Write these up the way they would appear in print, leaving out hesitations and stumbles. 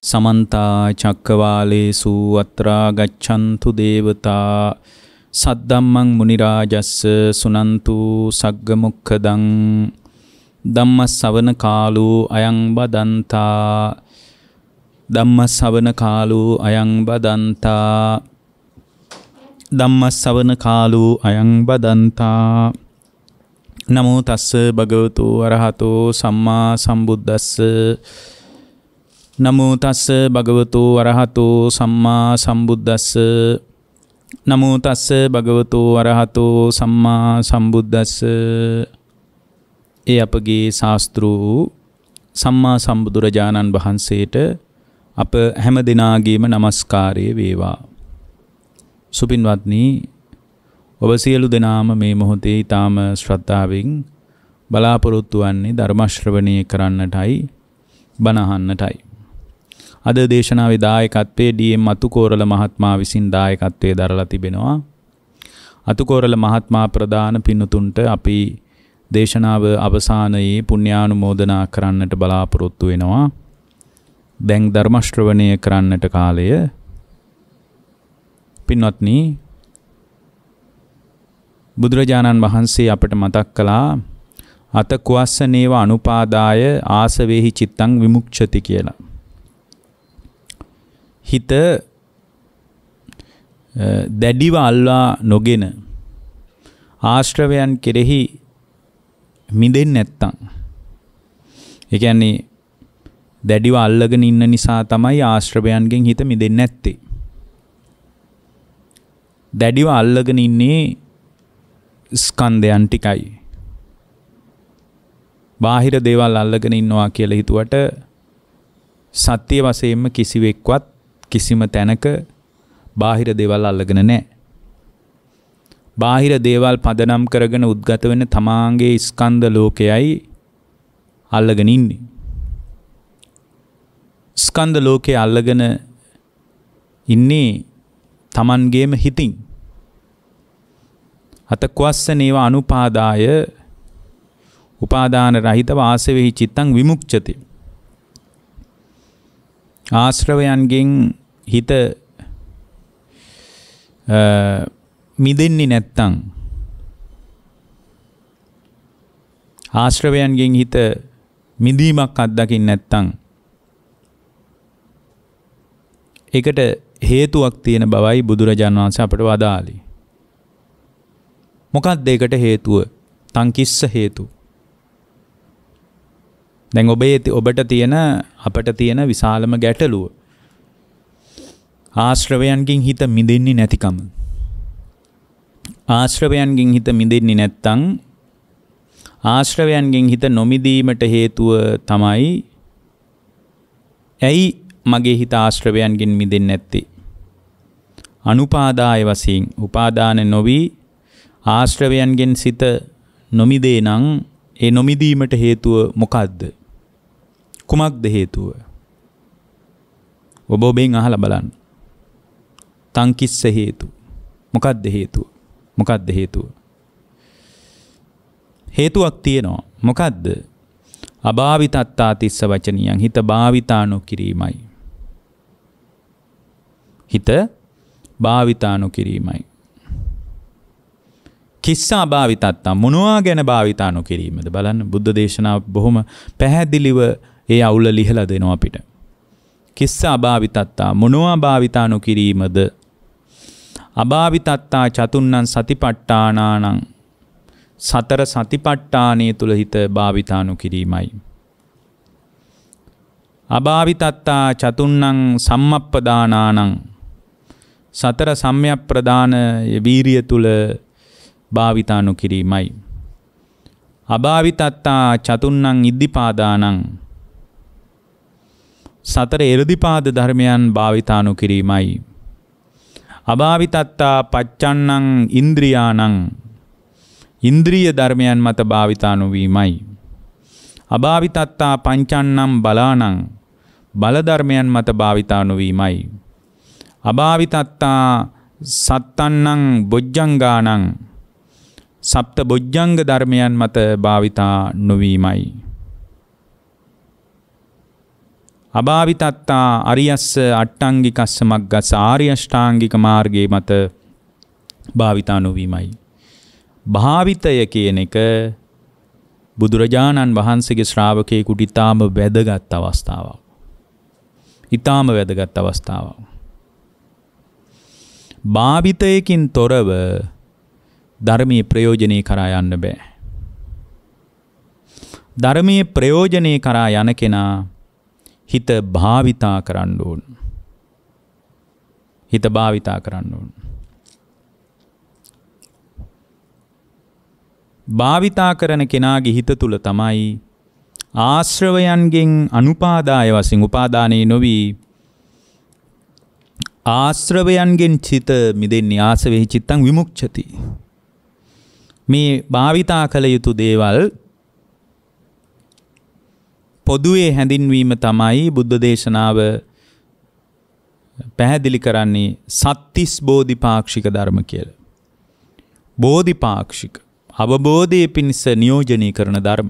समन्ता चक्रवालेषु अत्रा गच्छन्तु देवता सद्धम्मं मुनिराजस्स सुनन्तु सग्गमुखदं ධම්මස්සවන කාලෝ අයං බදන්තා ධම්මස්සවන කාලෝ අයං බදන්තා ධම්මස්සවන කාලෝ අයං බදන්තා නමෝ තස්ස භගවතු අරහතෝ සම්මා සම්බුද්දස්ස නමෝ තස්ස භගවතු අරහතෝ සම්මා සම්බුද්දස්ස නමෝ තස්ස භගවතු අරහතෝ සම්මා සම්බුද්දස්ස ඒ අපගේ ශාස්ත්‍රූ සම්මා සම්බුදුරජාණන් වහන්සේට අප හැම දිනාගේම নমස්කාරය වේවා. සුපින්වත්නි, ඔබ සියලු දෙනාම මේ මොහොතේ ඊටාම ශ්‍රද්ධාවෙන් බලාපොරොත්තු වන්නේ ධර්ම ශ්‍රවණය කරන්නටයි, බණ අහන්නටයි. අද දේශනාවේ දායකත්වයේ ඩී.එම්. අතුකෝරළ මහත්මයා විසින් දායකත්වයේ දරලා තිබෙනවා. අතුකෝරළ මහත්මයා ප්‍රදාන පින්තුන්ට අපි දේශනාව අවසානයේ පුණ්‍යානුමෝදනා කරන්නට බලාපොරොත්තු වෙනවා. දැන් ධර්ම ශ්‍රවණය කරන්නට කාලය. පින්වත්නි, බුදුරජාණන් වහන්සේ අපට මතක් කළා අත කුවස්සනේව අනුපාදාය ආසවේහි චිත්තං විමුක්ඛති කියලා. හිත දැඩිව අල්ලා නොගෙන ආශ්‍රවයන් කෙරෙහි මිදෙන්නේ නැත්තම්, ඒ කියන්නේ දැඩිව අල්ලගෙන ඉන්න නිසා තමයි ආශ්‍රවයන්ගෙන් හිත මිදෙන්නේ නැත්තේ. දැඩිව අල්ලගෙන ඉන්නේ ස්කන්ධයන් ටිකයි. බාහිර දේවල් අල්ලගෙන ඉන්නවා කියලා හිතුවට සත්‍ය වශයෙන්ම කිසිවෙක්වත් කිසිම තැනක බාහිර දේවල් අල්ලගෙන නැහැ. බාහිර දේවල් පදනම් කරගෙන උද්ගත වෙන තමාගේ ස්කන්ධ ලෝකයයි අල්ලගෙන ඉන්නේ. ස්කන්ධ ලෝකයේ අල්ලගෙන ඉන්නේ තමන්ගේම හිතින්. අත කුවස්සනේව අනුපාදාය උපාදාන රහිතව ආසවෙහි චිත්තං විමුක්ඛති. ආශ්‍රවයන්ගෙන් හිත මිදෙන්නේ නැත්තම්, ආශ්‍රවයන්ගෙන් හිත මිදීමක් අත්දකින්න නැත්තම්, ඒකට හේතුවක් තියෙන බවයි බුදුරජාණන් වහන්සේ අපට වදාළේ. මොකක්ද ඒකට හේතුව? තංකිස්ස හේතු. දැන් ඔබට තියෙන අපට තියෙන විශාලම ගැටලුව ආශ්‍රවයන්ගෙන් හිත මිදෙන්නේ නැතිකම. ආශ්‍රවයන්ගෙන් හිත මිදෙන්නේ නැත්තම්, ආශ්‍රවයන්ගෙන් හිත නොමිදීමට හේතුව තමයි ඇයි මගේ හිත ආශ්‍රවයන්ගෙන් මිදෙන්නේ නැත්තේ? අනුපාදාය වශයෙන් උපාදාන නොවි ආශ්‍රවයන්ගෙන් සිත නොමිදේ නම් ඒ නොමිදීමට හේතුව මොකද්ද? කුමක්ද හේතුව? ඔබ ඔබෙන් අහලා බලන්න. තංකිස්ස හේතු. මොකක්ද හේතුව? මොකක්ද හේතුව? හේතුවක් තියෙනවා. මොකක්ද? අභාවිතත්තා තිස්ස වචනියන්. හිත භාවිතා නොකිරීමයි. හිත භාවිතා නොකිරීමයි. කිස්සා භාවිතත්තා, මොනවා ගැන භාවිතා නොකිරීමද? බලන්න, බුද්ධ දේශනාව බොහොම පැහැදිලිව ඒ අවුල ලිහලා දෙනවා අපිට. කිස්සා භාවිතත්තා, මොනවා භාවිතා නොකිරීමද? අභාවිතත්තා චතුන්නං සතිපට්ඨානානං, සතර සතිපට්ඨානයේ තුල හිත භාවිතා නොකිරීමයි. අභාවිතත්තා චතුන්නං සම්මප්පදානානං, සතර සම්‍යක් ප්‍රදාන වීරිය තුල භාවිතා නොකිරීමයි. අභාවිතත්තා චතුන්නං ඉද්ධිපාදානං, සතර එරදිපාද ධර්මයන් භාවිතා නොකිරීමයි. අභාවිතත්තා පච්චන්නං ඉන්ද්‍රියානං, ඉන්ද්‍රිය ධර්මයන් මත භාවිතා නොවීමයි. අභාවිතත්තා පංචන්නම් බලානං, බල ධර්මයන් මත භාවිතා නොවීමයි. අභාවිතත්තා සත්තන්නං බොජ්ජංගානං, සප්ත බොජ්ජංග ධර්මයන් මත භාවිතා නොවීමයි. අභාවිතත්තා අරියස්ස අට්ටංගිකස්ස මග්ගස්ස ආර්ය අෂ්ටාංගික මාර්ගයේ මත භාවිතා නොවීමයි. භාවිතය කියන එක බුදුරජාණන් වහන්සේගේ ශ්‍රාවකයෙකුට ඊටාම වැදගත් අවස්ථාවක්. ඊටාම වැදගත් අවස්ථාවක්. භාවිතයකින් තොරව ධර්මයේ ප්‍රයෝජනේ කරා යන්න බෑ. ධර්මයේ ප්‍රයෝජනේ කරා යන කෙනා හිත භාවිතා කරන්න ඕන. හිත භාවිතා කරන්න ඕන. භාවිතා කරන කෙනාගේ හිත තුල තමයි ආශ්‍රවයන්ගෙන් අනුපාදාය වශයෙන් උපාදානේ නොවි ආශ්‍රවයන්ගෙන් චිත මිදෙන්නේ ආසවෙහි චිත්තං විමුක්ඛති. මේ භාවිතා කළ යුතු දේවල් පොදුවේ හැඳින්වීම තමයි බුද්ධ දේශනාව පැහැදිලි කරන්නේ සත්‍තිස් බෝධිපාක්ෂික ධර්ම කියලා. බෝධිපාක්ෂික අවබෝධයේ පිණිස නියෝජනය කරන ධර්ම.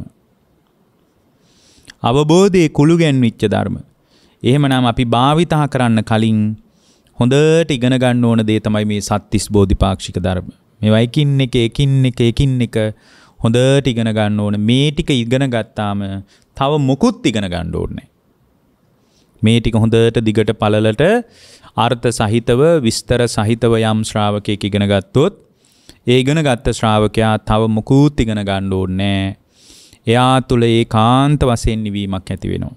අවබෝධයේ කුළු ගැන්විච්ච ධර්ම. එහෙමනම් අපි භාවිතා කරන්න කලින් හොඳට ඉගෙන ගන්න ඕන දේ තමයි මේ සත්‍තිස් බෝධිපාක්ෂික ධර්ම. මේවා එකින් එක හොඳට ඉගෙන ගන්න ඕන. මේ ටික ඉගෙන ගත්තාම තව මොකුත් ඉගෙන ගන්න ඕනේ. මේ ටික හොඳට දිගට පළලට අර්ථ සහිතව විස්තර සහිතව යම් ශ්‍රාවකයෙක් ඉගෙන ගත්තොත් ඒ ඉගෙන ගත්ත ශ්‍රාවකයා තව මොකුත් ඉගෙන ගන්න ඕනේ. එයා තුල ඒකාන්ත වශයෙන් නිවීමක් ඇති වෙනවා.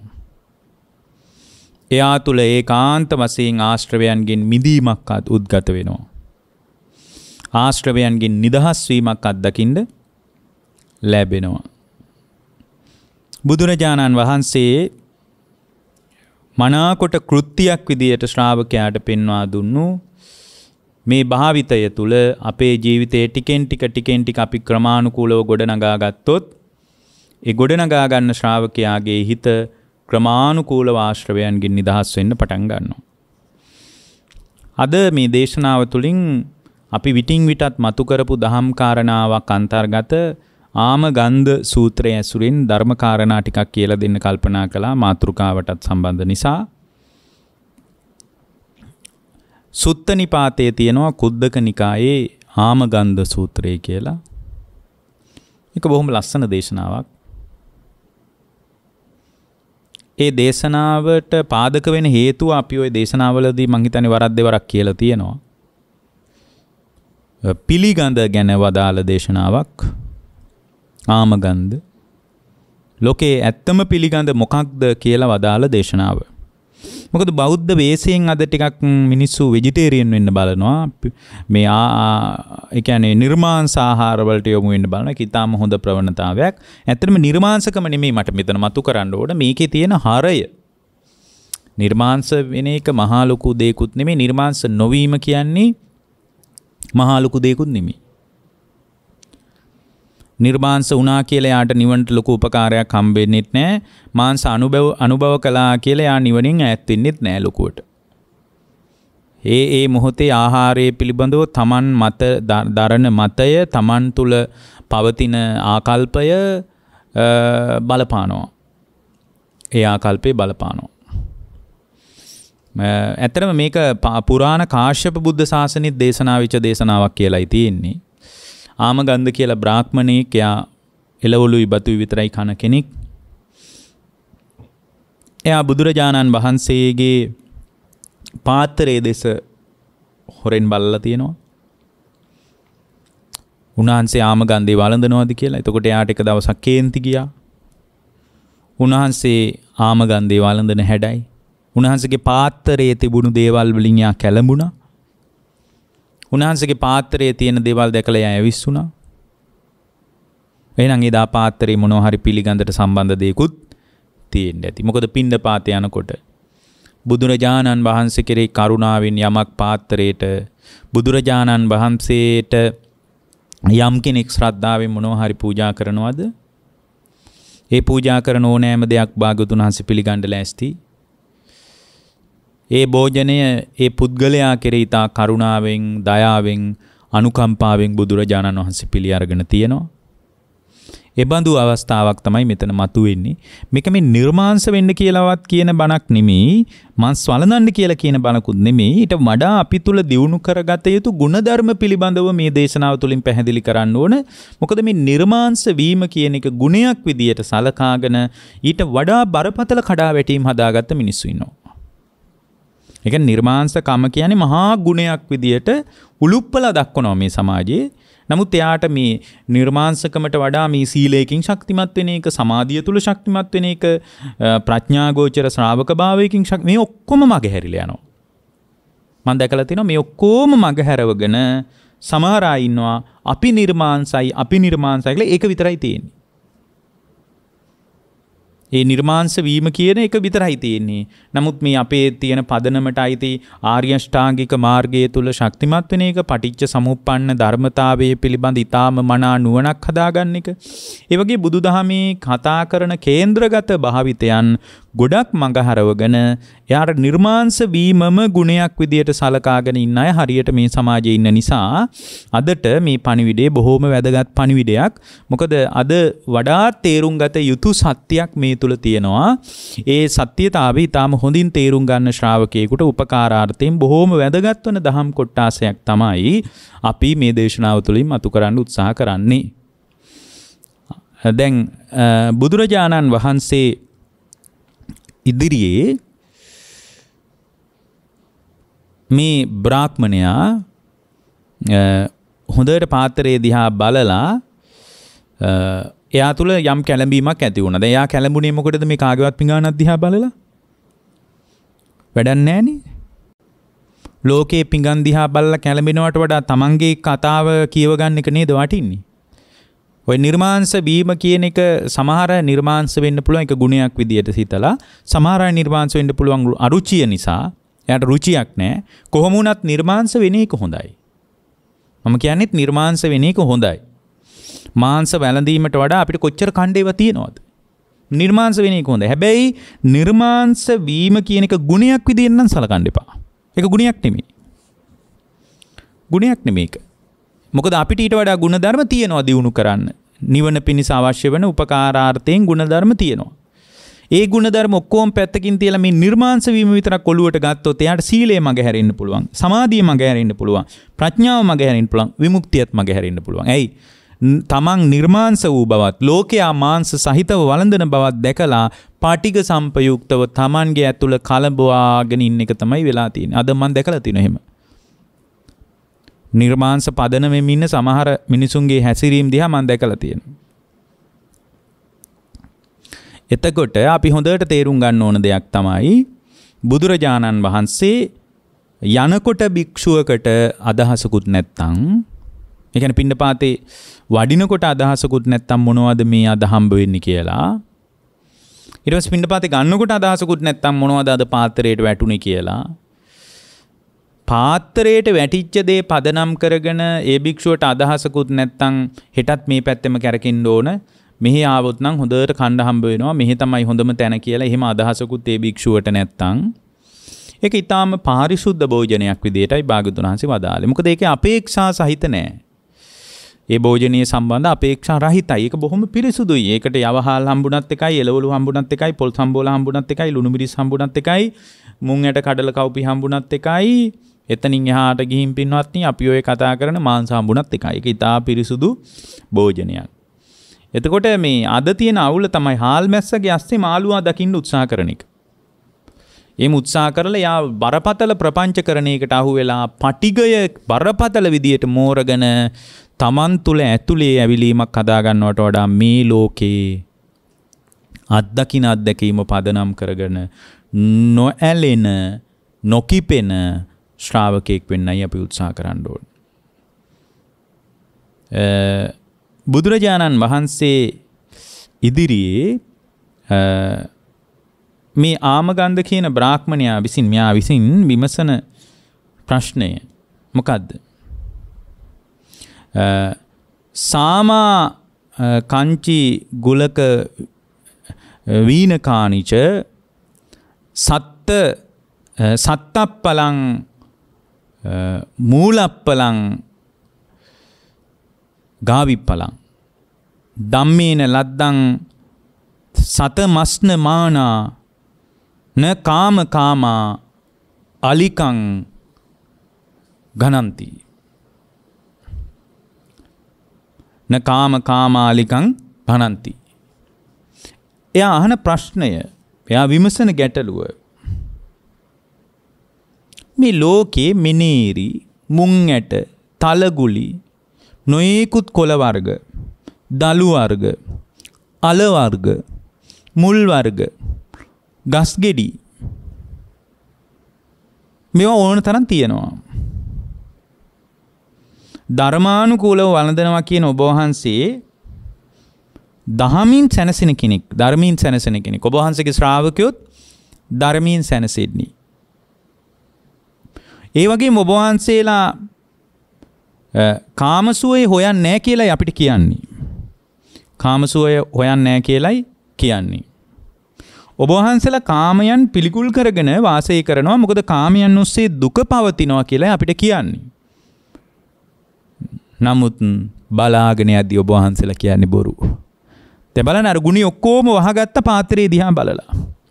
එයා තුල ඒකාන්ත වශයෙන් ආශ්‍රවයන්ගෙන් මිදීමක් උද්ගත වෙනවා. ආශ්‍රවයන්ගෙන් නිදහස් වීමක් අත්දකින්න ලැබෙනවා. බුදුරජාණන් වහන්සේ මනාකොට කෘත්‍යයක් විදියට ශ්‍රාවකයාට පෙන්වා දුන්නු මේ භාවිතය තුල අපේ ජීවිතයේ ටිකෙන් ටික අපි ක්‍රමානුකූලව ගොඩනගා ගත්තොත් ඒ ගොඩනගා ගන්න ශ්‍රාවකයාගේ හිත ක්‍රමානුකූලව ආශ්‍රවයන්ගෙන් නිදහස් වෙන්න පටන් ගන්නවා. අද මේ දේශනාව තුළින් අපි විටින් විටත් මතු කරපු දහම් කාරණාවක් අන්තර්ගත ආමගන්ධ සූත්‍රය ඇසුරින් ධර්ම කාරණා ටිකක් කියලා දෙන්න කල්පනා කළා මාතෘකාවටත් සම්බන්ධ නිසා. සුත්ත නිපාතයේ තියෙනවා කුද්දක නිකායේ ආමගන්ධ සූත්‍රය කියලා. ඒක බොහොම ලස්සන දේශනාවක්. ඒ දේශනාවට පාදක වෙන හේතුව අපි ওই දේශනාවලදී මං හිතන්නේ වරක් දෙවරක් කියලා තියෙනවා. පිළිගඳ ගැන වදාළ දේශනාවක් ආමගන්ධ. ලෝකේ ඇත්තම පිළිගඳ මොකක්ද කියලා වදාළ දේශනාව. මොකද බෞද්ධ වේසයෙන් අද ටිකක් මිනිස්සු වෙජිටේරියන් වෙන්න බලනවා. මේ ඒ කියන්නේ නිර්මාංශ ආහාර වලට යොමු වෙන්න බලන එක ඉතාම හොඳ ප්‍රවණතාවයක්. ඇත්තටම නිර්මාංශකම නෙමෙයි මට මෙතන මතු කරන්න ඕන. මේකේ තියෙන හරය. නිර්මාංශ වෙන එක මහා ලොකු දෙයක්ුත් නෙමෙයි. නිර්මාංශ නොවීම කියන්නේ මහා ලොකු දෙයක්ුත් නෙමෙයි. නිර්මාංශ වුණා කියලා යාට නිවනට ලොකු උපකාරයක් හම්බෙන්නෙත් නැහැ. මාංශ අනුභව කළා කියලා යා නිවනින් ඈත් වෙන්නෙත් නැහැ ලොකුවට. ඒ මොහොතේ ආහාරයේ පිළිබඳව තමන් මත දරන මතය තමන් තුල පවතින ආකල්පය බලපානවා. ඒ ආකල්පේ බලපානවා. ඇත්තටම මේක පුරාණ කාශ්‍යප බුද්ධ ශාසනයේ දේශනා වෙච්ච දේශනාවක් කියලායි තියෙන්නේ. ආමගන්ධ කියලා බ්‍රාහ්මණයෙක් එයා එළවලුයි බතුයි විතරයි කන කෙනෙක්. එයා බුදුරජාණන් වහන්සේගේ පාත්‍රයේ දෙස හොරෙන් බලලා තියෙනවා. උන්වහන්සේ ආමගන්ධේ වළඳනවාද කියලා. එතකොට එයාට එක දවසක් කේන්ති ගියා. උන්වහන්සේ ආමගන්ධේ වළඳන හැඩයි. උන්වහන්සේගේ පාත්‍රයේ තිබුණු දේවල් වලින් යා කැළඹුණා. උන්වහන්සේගේ පාත්‍රයේ තියෙන දේවල් දැකලා යා ඇවිස්සුණා. එහෙනම් එදා පාත්‍රයේ මොනවා හරි පිළිගඳට සම්බන්ධ දෙයක්ුත් තියෙන්න ඇති. මොකද පින්ඩපාත යනකොට බුදුරජාණන් වහන්සේ කෙරෙහි කරුණාවෙන් යමක් පාත්‍රයට බුදුරජාණන් වහන්සේට යම් කෙනෙක් ශ්‍රද්ධාවෙන් මොනවා හරි පූජා කරනවද? ඒ පූජා කරන ඕනෑම දෙයක් භාග්‍යවතුන් වහන්සේ පිළිගන්න ලෑස්ති. ඒ භෝජනය ඒ පුද්ගලයා කෙරෙහි තා කරුණාවෙන් දයාවෙන් අනුකම්පාවෙන් බුදුරජාණන් වහන්සේ පිළි අරගෙන තියෙනවා. එබඳු අවස්ථාවක් තමයි මෙතන මතුවෙන්නේ. මේක මේ නිර්මාංශ වෙන්න කියලාවත් කියන බණක් නෙමෙයි, මං ස්වලනන්න කියලා කියන බණකුත් නෙමෙයි. ඊට වඩා අපි තුල දියුණු කරගත යුතු ගුණධර්ම පිළිබඳව මේ දේශනාව තුළින් පැහැදිලි කරන්න ඕන. මොකද මේ නිර්මාංශ වීම කියන එක ගුණයක් විදියට සලකාගෙන ඊට වඩා බරපතල කඩාවැටීම් හදාගත්ත මිනිස්සු ඉන්නවා. ඒක නිර්මාංශකම කියන්නේ මහා ගුණයක් විදියට උලුප්පලා දක්වනවා මේ සමාජයේ. නමුත් එයාට මේ නිර්මාංශකමට වඩා මේ සීලයෙන් ශක්තිමත් වෙන එක, සමාධිය තුල ශක්තිමත් වෙන එක, ප්‍රඥාගෝචර ශ්‍රාවක භාවයකින් මේ ඔක්කොම මගහැරිලා යනවා. මම දැකලා තිනවා මේ ඔක්කොම මගහැරවගෙන සමහර අය ඉන්නවා අපි නිර්මාංශයි කියලා ඒක විතරයි තියෙන්නේ. ඒ නිර්මාංශ වීම කියන එක විතරයි තියෙන්නේ. නමුත් මේ අපේ තියෙන පදනමට අයිති ආර්ය අෂ්ටාංගික මාර්ගයේ තුල ශක්තිමත් වෙන එක, පටිච්ච සමුප්පන්න ධර්මතාවයේ පිළිබඳ ඊටාම මනා නුවණක් හදාගන්න එක. ඒ වගේ බුදුදහමේ කතා කරන කේන්ද්‍රගත භාවිතයන් ගොඩක් මඟහරවගෙන එයාට නිර්මාංශ වීමම ගුණයක් විදියට සලකාගෙන ඉන්න අය හරියට මේ සමාජයේ ඉන්න නිසා අදට මේ පණිවිඩය බොහොම වැදගත් පණිවිඩයක්. මොකද අද වඩාත් තේරුම් ගත යුතු සත්‍යයක් මේ තුල තියෙනවා. ඒ සත්‍යතාවය ඊටාම හොඳින් තේරුම් ගන්න ශ්‍රාවකයෙකුට උපකාරාර්ථයෙන් බොහොම වැදගත් වන දහම් කොටාසයක් තමයි අපි මේ දේශනාව තුළින් මතු කරන්න උත්සාහ කරන්නේ. දැන් බුදුරජාණන් වහන්සේ ඉදිරියේ මේ බ්‍රාහ්මණයා හොඳට පාත්‍රයේ දිහා බලලා එයා තුල යම් කැළඹීමක් ඇති වුණා. දැන් එයා කැළඹුණේ මොකටද මේ කාගේවත් පිඟානක් දිහා බලලා? වැඩක් නැහනේ. ලෝකේ පිඟන් දිහා බලලා කැළඹෙනවට වඩා තමන්ගේ කතාව කියව ගන්න එක නේද වටින්නේ. ඔය නිර්මාංශ වීම කියන එක සමහර නිර්මාංශ වෙන්න පුළුවන් එක ගුණයක් විදියට හිතලා, සමහර අය නිර්මාංශ වෙන්න පුළුවන් අරුචිය නිසා, එයාට රුචියක් නැහැ. කොහොම වුණත් නිර්මාංශ වෙන එක හොඳයි. මම කියන්නේත් නිර්මාංශ වෙන එක හොඳයි. මාංශ වැළඳීමට වඩා අපිට කොච්චර කණ්ඩේව තියෙනවද? නිර්මාංශ වෙන එක හොඳයි. හැබැයි නිර්මාංශ වීම කියන එක ගුණයක් විදියට නම් සලකන්න එපා. ඒක ගුණයක් නෙමෙයි. ගුණයක් නෙමෙයි ඒක. මොකද අපිට ඊට වඩා ගුණධර්ම තියෙනවා දියුණු කරන්න. නිවන පිණිස අවශ්‍ය වෙන උපකාරාර්ථයෙන් ගුණධර්ම තියෙනවා. ඒ ගුණධර්ම ඔක්කොම පැත්තකින් තියලා මේ නිර්මාංශ වීම විතරක් ඔලුවට ගත්තොත් එයාට සීලය මඟ හැරෙන්න පුළුවන්. සමාධිය මඟ හැරෙන්න පුළුවන්. ප්‍රඥාව මඟ හැරෙන්න පුළුවන්. විමුක්තියත් මඟ හැරෙන්න පුළුවන්. ඇයි? තමන් නිර්මාංශ වූ බවත්, ලෝකයා මාංශ සහිතව වළඳන බවත් දැකලා පාටික සම්පයුක්තව තමන්ගේ ඇතුළ කලබවාගෙන ඉන්න එක තමයි වෙලා තියෙන්නේ. අද මම දැකලා තියෙනවා එහෙම. නිර්මාංශ පදනමෙම ඉන්න සමහර මිනිසුන්ගේ හැසිරීම් දිහා මම දැකලා තියෙනවා. එතකොට අපි හොඳට තේරුම් ගන්න ඕන දෙයක් තමයි බුදුරජාණන් වහන්සේ යනකොට භික්ෂුවකට අදහසකුත් නැත්තම්, ඒ කියන්නේ පින්නපාතේ වඩිනකොට අදහසකුත් නැත්තම් මොනවද මේ අද හම්බ වෙන්නේ කියලා. ඊට පස්සේ පින්නපාතේ ගන්නකොට අදහසකුත් නැත්තම් මොනවද අද පාත්‍රයට වැටුනේ කියලා. පාත්‍රයට වැටිච්ච දේ පදනම් කරගෙන ඒ භික්ෂුවට අදහසකුත් නැත්තම් හෙටත් මේ පැත්තෙම කැරකෙන්න ඕන, මෙහි ආවොත් නම් හොඳට කණ්ඩ හම්බ වෙනවා, මෙහි තමයි හොඳම තැන කියලා එහෙම අදහසකුත් ඒ භික්ෂුවට නැත්තම් ඒක ඊටාම පාරිශුද්ධ භෝජනයක් විදියටයි භාගතුන් වහන්සේ වදාළේ. මොකද ඒකේ අපේක්ෂා සහිත නෑ. ඒ භෝජනීය සම්බන්ධ අපේක්ෂා රහිතයි. ඒක බොහොම පිරිසුදුයි. ඒකට යවහල් හම්බුණත් එකයි, එළවලු හම්බුණත් එකයි, පොල් සම්බෝල හම්බුණත් එකයි, ලුණු මිරිස් හම්බුණත් එකයි, මුං ඇට කඩල කව්පි හම්බුණත් එකයි. එතනින් එහාට ගිහින් පින්වත්නි අපි ඔය කතා කරන මාංශ හම්බුණත් එකයි. ඒක ඉතා පිරිසුදු භෝජනයක්. එතකොට මේ අද තියෙන අවුල තමයි හාල් මැස්සගේ ඇස්සේ මාළුවා දකින්න උත්සාහ කරන එක. එහෙම උත්සාහ කරලා යා බරපතල ප්‍රපංචකරණයකට අහු වෙලා පටිගය බරපතල විදියට මෝරගෙන තමන් තුළ ඇතුලේ ඇවිලීමක් හදා ගන්නවට වඩා මේ ලෝකේ අත්දකින්න පදනම් කරගෙන නොඇලෙන නොකිපෙන ශ්‍රාවකෙක් වෙන්නයි අපි උත්සාහ කරන්න ඕනේ. බුදුරජාණන් වහන්සේ ඉදිරියේ මේ ආමගන්ධ කියන බ්‍රාහ්මණයා විසින් විමසන ප්‍රශ්නය මොකද්ද? සාමා කංචි ගුලක වීනකානිච සත්තප්පලං මූලප්පලං ගාවිප්පලං. ධම්මේන ලද්දං සතමස්න මානා න කාම කාමා අලිකං ගණන්ති. න කාම කාමා අලිකං ගණන්ති. එයා අහන ප්‍රශ්නය, එයා විමසන ගැටලුව, මේ ලෝකේ මිනීරි, මුං ඇට, තලගුලි, නොයෙකුත් කොළ වර්ග, දළු වර්ග, අල වර්ග, මුල් වර්ග, ගස් ගෙඩි මේවා ඕන තරම් තියෙනවා. ධර්මානුකූලව වළඳනවා කියන ඔබ වහන්සේ දහමින් සැනසෙන කෙනෙක්, ධර්මයෙන් සැනසෙන කෙනෙක්. ඔබ වහන්සේගේ ශ්‍රාවකයොත් ධර්මයෙන් සැනසෙන්නේ. ඒ වගේම ඔබ වහන්සේලා කාමසුවය හොයන්නේ නැහැ කියලායි අපිට කියන්නේ. කාමසුවය හොයන්නේ නැහැ කියලායි කියන්නේ. ඔබ වහන්සේලා කාමයන් පිළිකුල් කරගෙන වාසය කරනවා. මොකද කාමයන් ඔස්සේ දුක පවතිනවා කියලායි අපිට කියන්නේ. නමුත් බලාගෙන යද්දී ඔබ වහන්සේලා කියන්නේ බොරු. දැන් බලන්න අර ගුණි ඔක්කොම වහගත්ත පාත්‍රයේ දිහා බලලා.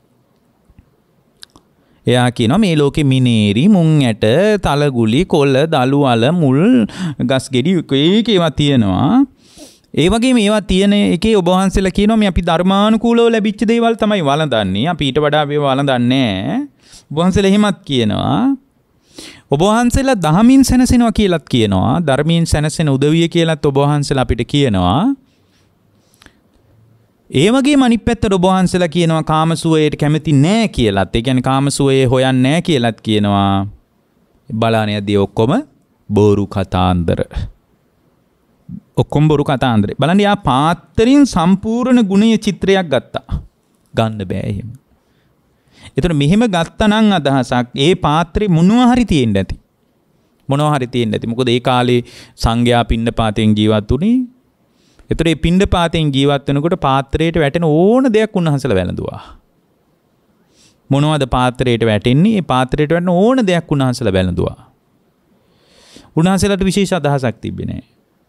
එයා කියනවා මේ ලෝකෙ මිනේරි, මුං ඇට, තලගුලි, කොළ, දළු, අල, මුල්, ගස් ගෙඩි එක ඒවා තියෙනවා. ඒ වගේම ඒවා තියෙන එකේ ඔබ වහන්සේලා කියනවා මේ අපි ධර්මානුකූලව ලැබිච්ච දේවල් තමයි වළඳන්නේ. අපි ඊට වඩා මේව වළඳන්නේ නැහැ. ඔබ වහන්සේලා එහෙමත් කියනවා. ඔබ වහන්සේලා දහමින් සැනසෙනවා කියලාත් කියනවා. ධර්මයෙන් සැනසෙන උදවිය කියලාත් ඔබ වහන්සේලා අපිට කියනවා. ඒ වගේම අනිත් පැත්තට ඔබ වහන්සේලා කියනවා කාමසුවයට කැමති නැහැ කියලාත්. ඒ කියන්නේ කාමසුවයේ හොයන්නේ නැහැ කියලාත් කියනවා. බලාන යද්දී ඔක්කොම බොරු කතාන්දර. ඔක්කොම බොරු කතාන්දර. බලන්න යා පාත්‍රයෙන් සම්පූර්ණ ගුණීය චිත්‍රයක් ගත්තා. ගන්න බෑ එහෙම. ඒතර මෙහෙම ගත්තා නම් අදහසක් ඒ පාත්‍රේ මොනවා හරි තියෙන්න ඇති. මොනවා හරි තියෙන්න ඇති. මොකද ඒ කාලේ සංඝයා පින්නපාතෙන් ජීවත් වුණේ. ඒතර මේ පින්නපාතෙන් ජීවත් වෙනකොට පාත්‍රයට වැටෙන ඕන දෙයක් උන්වහන්සේලා වැළඳුවා. මොනවද පාත්‍රයට වැටෙන්නේ? මේ පාත්‍රයට වැටෙන ඕන දෙයක් උන්වහන්සේලා වැළඳුවා. උන්වහන්සේලාට විශේෂ අදහසක් තිබ්බේ නැහැ.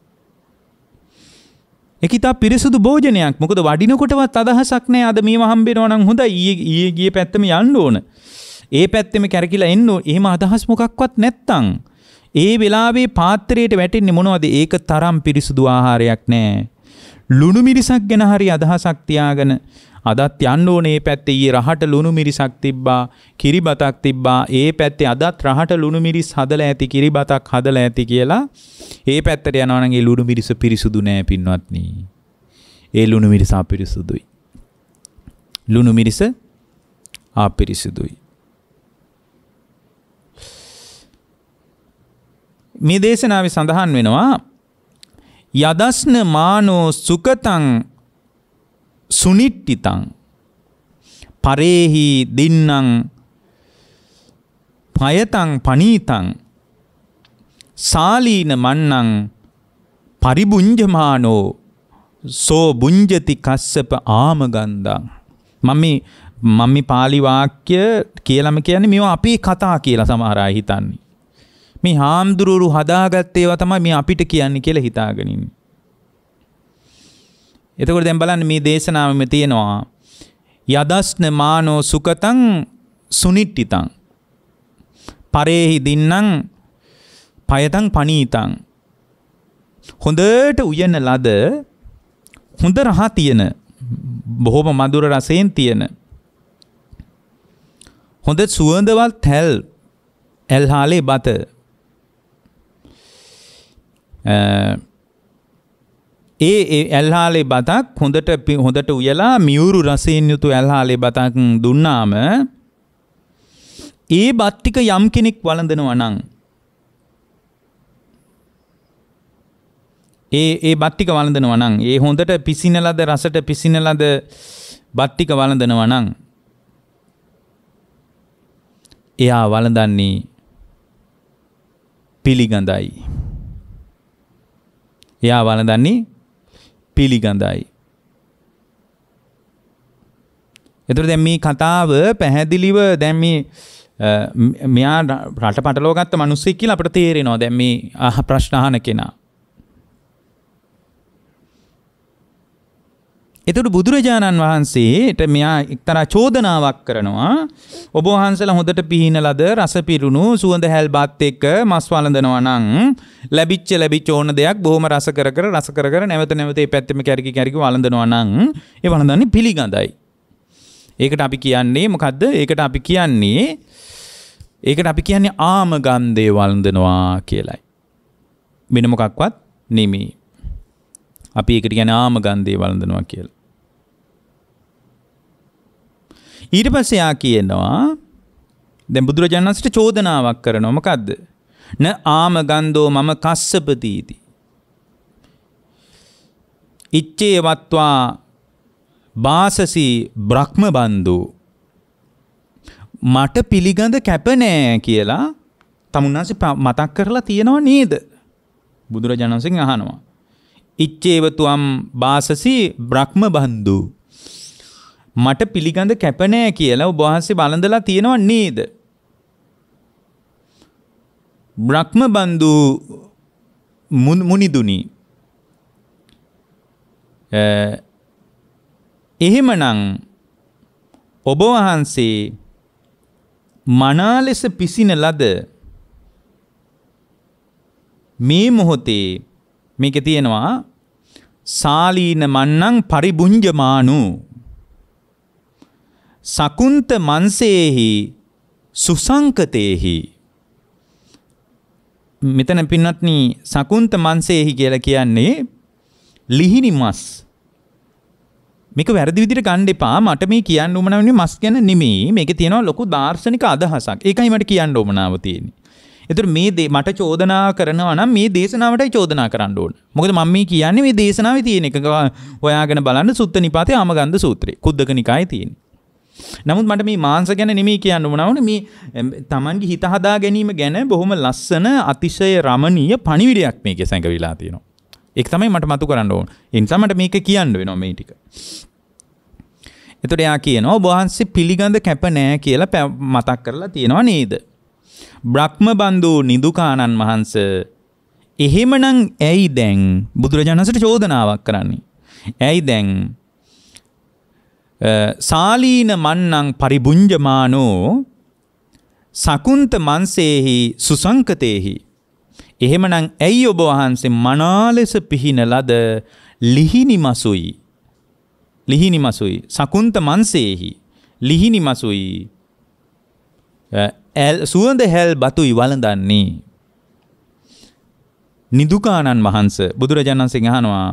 ඒක ඉතා පිරිසුදු භෝජනයක්. මොකද වඩිනකොටවත් අදහසක් නැහැ අද මේව හම්බෙනවා නම් හොඳයි. ඊයේ ගියේ පැත්තම යන්න ඕන. ඒ පැත්තෙම කැරකිලා එන්න ඕන. එහෙම අදහස් මොකක්වත් නැත්තම් ඒ වෙලාවේ පාත්‍රයට වැටෙන්නේ මොනවද? ඒක තරම් පිරිසුදු ආහාරයක් නැහැ. ලුණු මිරිසක් ගැන හරි අදහසක් තියාගෙන අදත් යන්න ඕනේ. මේ පැත්තේ ඊයේ රහට ලුණු මිරිසක් තිබ්බා, කිරිබතක් තිබ්බා. ඒ පැත්තේ අදත් රහට ලුණු මිරිස් හදලා ඇති, කිරිබතක් හදලා ඇති කියලා ඒ පැත්තට යනවා නම් ඒ ලුණු මිරිස පිරිසුදු නෑ පින්වත්නි. ඒ ලුණු මිරිස අපිරිසුදුයි. ලුණු මිරිස අපිරිසුදුයි. මේ දේශනාවේ සඳහන් වෙනවා යදස්න මානෝ සුකතං සුනිට්ටිතං පරේහි දින්නං පයතං පනීතං සාලීන මන්නං පරිබුංජමානෝ සෝ බුංජති කස්සප ආමගන්ධං. මම පාලි වාක්‍ය කියලාම කියන්නේ මේවා අපේ කතා කියලා සමහර අය හිතන්නේ. මේ හාමුදුරුවෝ හදාගත්ත ඒවා තමයි මේ අපිට කියන්නේ කියලා හිතාගෙන ඉන්නේ. එතකොට දැන් බලන්න මේ දේශනාවෙම තියෙනවා යදස්න මානෝ සුකතං සුනිට්ටිතං පරේහි දින්නං පයතං පනීතං. හොඳට උයන ලද, හොඳ රහ තියෙන, බොහොම මధుර රසයෙන් තියෙන, හොඳ සුවඳවත් තෙල් ඇල්හාලේ බත, ඒ ඇල්හාලේ බතක් හොඳට උයලා මියුරු රසයෙන් යුතු ඇල්හාලේ බතක් දුන්නාම ඒ බත් ටික යම් කෙනෙක් වළඳනවා නම් ඒ බත් ටික වළඳනවා නම්, ඒ හොඳට පිසින ලද, රසට පිසින ලද බත් ටික වළඳනවා නම් එයා වළඳන්නේ පිළිගඳයි. එයා වළඳන්නේ පිළිගඳයි. එතකොට දැන් මේ කතාව පැහැදිලිව දැන් මෙයා රට පටලව ගත්ත මිනිස්සෙක් කියලා අපිට තේරෙනවා. දැන් මේ ප්‍රශ්න අහන කෙනා එතකොට බුදුරජාණන් වහන්සේට මෙයා එක්තරා චෝදනාවක් කරනවා. ඔබ වහන්සේලා හොඳට පිහින ලද රස පිරුණු සුවඳ හැල්බත් එක්ක මස් වළඳනවා නම් ලැබිච්ච ඕන දෙයක් බොහොම රස කර නැවත මේ පැත්තෙම කැරකි වළඳනවා නම් ඒ වළඳන්නේ පිළිගඳයි. ඒකට අපි කියන්නේ මොකද්ද? ඒකට අපි කියන්නේ ආම ගන්ධේ වළඳනවා කියලයි. වෙන මොකක්වත් නෙමෙයි. අපි ඒකට කියන්නේ ආම ගන්ධේ වළඳනවා කියලා. ඊට පස්සේ යා කියනවා දැන් බුදුරජාණන් වහන්සේට චෝදනාවක් කරනවා. මොකද්ද? න ආම ගන්ධෝ මම කස්සපතීති. ඉච්ඡේ වත්වා බාසසි බ්‍රහ්ම බන්දු. මට පිළිගඳ කැප නෑ කියලා තමුන්නාසේ මතක් කරලා තියෙනව නේද? බුදුරජාණන් වහන්සේගෙන් අහනවා. ඉච්ඡේවතුම් බාසසි බ්‍රහ්ම බන්දු. මට පිළිගඳ කැප නෑ කියලා ඔබ වහන්සේ වළඳලා තියෙනව නේද? බ්‍රහ්ම බන්දු මුනිදුනි. එහෙමනම් ඔබ වහන්සේ මනා ලෙස පිසින ලද මේ මොහොතේ මේක තියෙනවා සාලීන මන්නං පරිබුඤ්ජමානු සකුන්ත මන්සේහි සුසංකතේහි. මෙතන පින්වත්නි සකුන්ත මන්සේහි කියලා කියන්නේ ලිහිණි මස්. මේක වැරදි විදිහට ගන්න එපා. මට මේ කියන්න උවමනාව මස් ගැන නෙමෙයි. මේකේ තියෙනවා ලොකු දාර්ශනික අදහසක්. ඒකයි මට කියන්න උවමනාව තියෙන්නේ. ඒතර මේ මට චෝදනා කරනවා නම් මේ දේශනාවටයි චෝදනා කරන්න ඕන. මොකද මම මේ කියන්නේ මේ දේශනාවේ තියෙන එක. හොයාගෙන බලන්න සුත්ත නිපාතේ ආමගන්ධ සූත්‍රේ. කුද්දක නිකායේ තියෙන. නමුත් මට මේ මාංශ ගැන නෙමෙයි කියන්න උවමනාවනේ. මේ Tamanගේ හිත හදා ගැනීම ගැන බොහොම ලස්සන අතිශය රමණීය පණිවිඩයක් මේකේ සැඟවිලා තියෙනවා. ඒක තමයි මට මතු කරන්න ඕන. ඒ නිසා මට මේක කියන්න වෙනවා මේ ටික. එතකොට එයා කියනවා ඔබ වහන්සේ පිළිගඳ කැප නෑ කියලා මතක් කරලා තියෙනවා නේද? බ්‍රහ්ම බන්දු නිදුකානන් වහන්සේ එහෙමනම් ඇයි දැන් බුදුරජාණන් වහන්සේට චෝදනාවක් කරන්නේ? ඇයි දැන් සාලීන මන්නං පරිබුඤ්ජමානෝ සකුන්ත මන්සේහි සුසංකතේහි. එහෙමනම් ඇයි ඔබ වහන්සේ මනා ලෙස පිහින ලද ලිහිණි මසුයි සකුන්ත මන්සේහි ලිහිණි මසුයි සුවඳ හැල් බතුයි වළඳන්නේ? නිදුකානන් වහන්සේ බුදුරජාණන් වහන්සේ අහනවා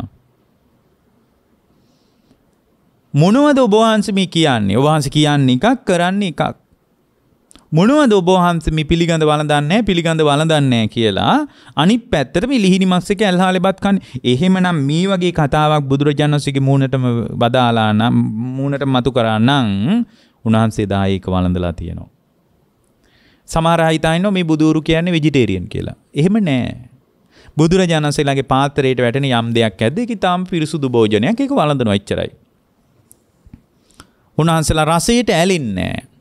මොනවද ඔබ වහන්සේ මේ කියන්නේ? ඔබ වහන්සේ කියන්නේ එකක් කරන්නේ එකක්. මොනවද ඔබ වහන්සේ මේ පිළිගඳ වළඳන්නේ කියලා අනිත් පැත්තට මේ ලිහිණි මස් එක ඇල්හාලෙපත් කන්නේ. එහෙමනම් මේ වගේ කතාවක් බුදුරජාණන් වහන්සේගේ මූණටම බදාලා නම් මූණට මතු කරා නම් උන්වහන්සේ දායක වළඳලා තියෙනවා. සමහර අය හිතනවා මේ බුදුරු කියන්නේ වෙජිටේරියන් කියලා. එහෙම නෑ. බුදුරජාණන් වහන්සේලාගේ පාත්‍රයට වැටෙන යම් දෙයක් ඇද්ද ඒක තාම පිරිසුදු භෝජනයක්. ඒක වළඳනවා එච්චරයි. උන්වහන්සේලා රසයට ඇලෙන්නේ නෑ.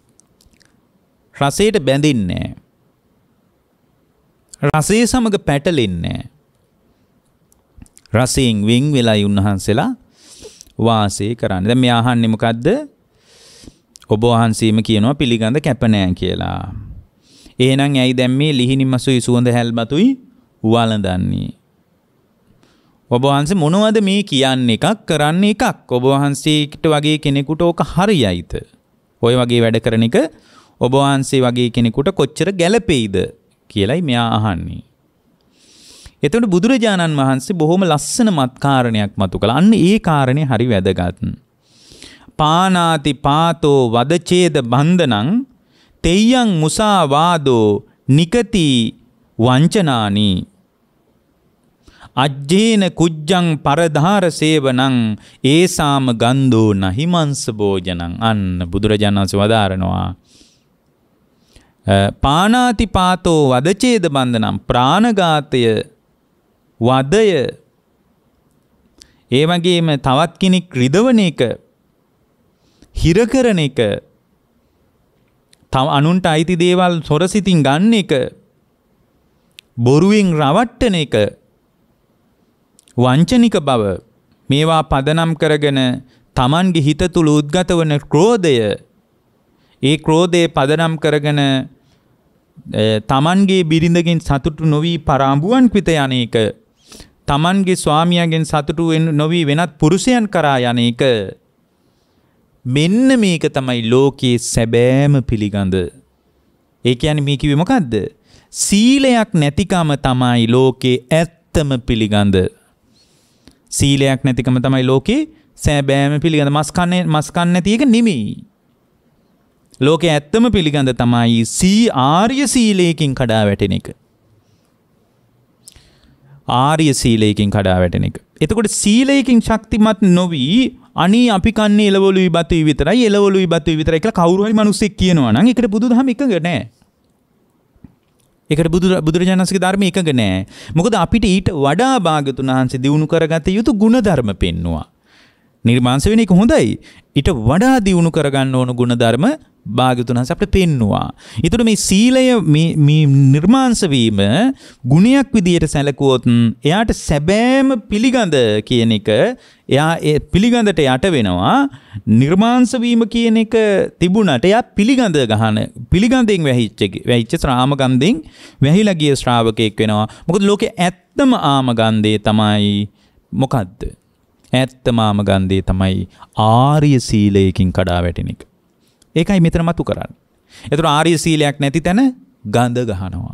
රසයට බැඳෙන්නේ නෑ. රසයේ සමග පැටලෙන්නේ නෑ. රසයෙන් වෙන් වෙලයි උන්වහන්සේලා වාසය කරන්නේ. දැන් මේ අහන්නේ මොකද්ද? ඔබ වහන්සේම කියනවා පිළිගඳ කැප නෑ කියලා. එහෙනම් ඇයි දැන් මේ ලිහිණි මසුයි සුවඳ හැල්බතුයි වළඳන්නේ? ඔබ වහන්සේ මොනවද මේ කියන්නේ? එකක් කරන්නේ එකක්. ඔබ වහන්සේට වගේ කෙනෙකුට ඕක හරියයිද? ඔය වගේ වැඩ කරන එක ඔබ වහන්සේ වගේ කෙනෙකුට කොච්චර ගැළපෙයිද කියලායි මෙයා අහන්නේ. එතකොට බුදුරජාණන් වහන්සේ බොහොම ලස්සන මත් කාරණයක් මතු කළා. අන්න ඒ කාරණේ හරි වැදගත්. පානාති පාතෝ වදචේද බන්ධනං තෙය්‍යං මුසාවාදෝ නිකති වංචනානි අජ්ජේන කුජ්ජං පරධාර සේවනං ඒසාම ගන්ධෝ නහිමංස භෝජනං. අන්න බුදුරජාණන් වහන්සේ වදාරනවා පානාති පාතෝ වදචේද බන්ධනම් ප්‍රාණඝාතය වදය ඒ වගේම තවත් කෙනෙක් රිදවන එක හිර කරන එක තව අනුන්ට අයිති දේවල් සොරසිතින් ගන්න එක බොරුවෙන් රවට්ටන එක වංචනික බව මේවා පදනම් කරගෙන තමන්ගේ හිත තුල උද්ගත වන ක්‍රෝධය, ඒ ක්‍රෝධය පදනම් කරගෙන තමන්ගේ බිරිඳගෙන් සතුටු නොවි පරාඹුවන් පිට යන්නේක, තමන්ගේ ස්වාමියාගෙන් සතුටු නොවි වෙනත් පුරුෂයන් කරා යන්නේක, මෙන්න මේක තමයි ලෝකයේ සැබෑම පිළිගඳ. ඒ කියන්නේ මේ කිව්වේ මොකද්ද? සීලයක් නැතිකම තමයි ලෝකේ ඇත්තම පිළිගඳ. සීලයක් නැතිකම තමයි ලෝකේ සැබෑම පිළිගඳ. මස් කන්නේ නැති එක නෙමෙයි. ලෝකේ ඇත්තම පිළිගඳ තමයි ආර්ය සීලයෙන් කඩා වැටෙන එක. ආර්ය සීලයෙන් කඩා වැටෙන එක. එතකොට සීලයෙන් ශක්තිමත් නොවි අනී අපි කන්නේ එළවලුයි බතුයි විතරයි, එළවලුයි බතුයි විතරයි කියලා කවුරු හරි මිනිස්සෙක් කියනවා නම් ඒකට බුදුදහම එකඟ නැහැ. ඒකට බුදුරජාණන්සේගේ ධර්මය එකඟ නැහැ. මොකද අපිට ඊට වඩා භාග්‍යතුන් වහන්සේ දිනු කරගත යුතු ගුණධර්ම පෙන්නවා. නිර්මාංශ වෙන එක හොඳයි. ඊට වඩා දිනු කරගන්න ඕන ගුණධර්ම භාග්‍යතුන් වහන්සේ අපිට පෙන්නවා. ඒතර මේ සීලය මේ නිර්මාංශ වීම ගුණයක් විදියට සැලකුවොත් එයාට සැබෑම පිළිගඳ කියන එක, එයා ඒ පිළිගඳට යට වෙනවා. නිර්මාංශ වීම කියන එක තිබුණට එයා පිළිගඳෙන් වැහිච්ච ශ්‍රාමගන්ධෙන් වැහිලා ගිය ශ්‍රාවකෙක් වෙනවා. මොකද ලෝකේ ඇත්තම ආමගන්ධේ තමයි මොකද්ද? ඇත්තම ආමගන්ධේ තමයි ආර්ය සීලයෙන් කඩා වැටෙන එක. ඒකයි මෙතන මතු කරන්නේ. ඒතර ආර්ය සීලයක් නැති තැන ගඳ ගහනවා.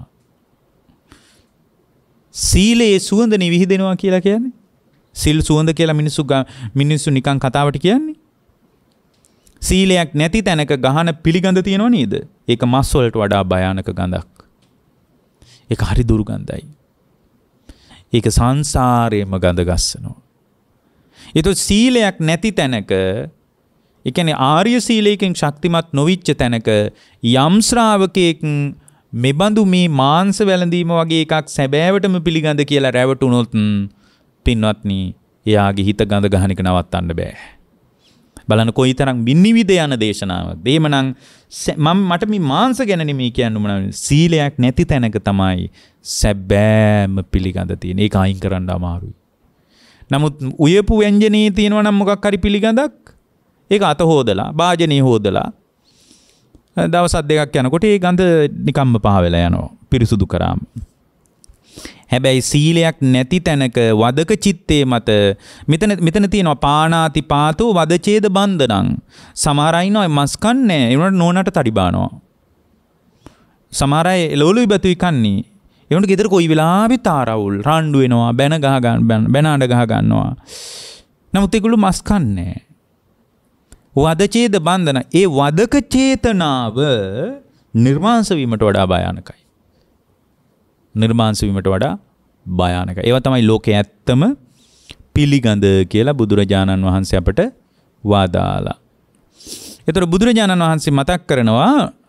සීලේ සුවඳ නිවිහිදෙනවා කියලා කියන්නේ. සිල් සුවඳ කියලා මිනිස්සු නිකන් කතාවට කියන්නේ. සීලයක් නැති තැනක ගහන පිළිගඳ තියෙනව නේද? ඒක මස් වලට වඩා භයානක ගඳක්. ඒක හරි දුර්ගන්ධයි. ඒක සංසාරේම ගඳ ගස්සනවා. ඒතො සීලයක් නැති තැනක, ඒ කියන්නේ ආර්ය සීලයෙන් ශක්තිමත් නොවිච්ච තැනක යම් ශ්‍රාවකෙක් මෙබඳු මේ මාංශ වැළඳීම වගේ එකක් සැබෑවටම පිළිගඳ කියලා රැවටුනොත් පින්වත්නි, එයාගේ හිත ගඳ ගහන එක නවත්තන්න බෑ. බලන්න කොයිතරම් විනිවිද යන දේශනාවක්. එහෙමනම් මට මේ මාංශ ගැන නෙමෙයි කියන්න මොනවද? සීලයක් නැති තැනක තමයි සැබෑම පිළිගඳ තියෙන. ඒක අයින් කරන්න අමාරුයි. නමුත් උයපු ව්‍යංජනයේ තියෙනවා නම් මොකක් හරි පිළිගඳක්, ඒක අත හොදලා, භාජනයේ හොදලා දවස් දෙකක් යනකොට ඒ ගඳ නිකම්ම පහ වෙලා යනවා පිරිසුදු කරාම. හැබැයි සීලයක් නැති තැනක වදක චිත්තේ මත මෙතන තියෙනවා පාණාති පාතෝ වදචේද බන්ධනං. සමහර අය ඉන්නවා මස් කන්නේ, ඒ උනට නෝනට තඩි බානවා. සමහර අය එළවලුයි බතුයි කන්නේ. ඒ උන්ට ගෙදර කොයි වෙලාවෙත් තාරවුල් රණ්ඩු වෙනවා, බැනාඩ ගහ ගන්නවා. නමුත් ඒගොල්ලෝ මස් කන්නේ. වදචේද බන්ධන. ඒ වදක චේතනාව නිර්මාංශ වීමට වඩා භයානකයි. නිර්මාංශ වීමට වඩා භයානකයි. ඒවා තමයි ලෝකයේ ඇත්තම පිළිගඳ කියලා බුදුරජාණන් වහන්සේ අපට වදාලා. ඒතර බුදුරජාණන් වහන්සේ මතක් කරනවා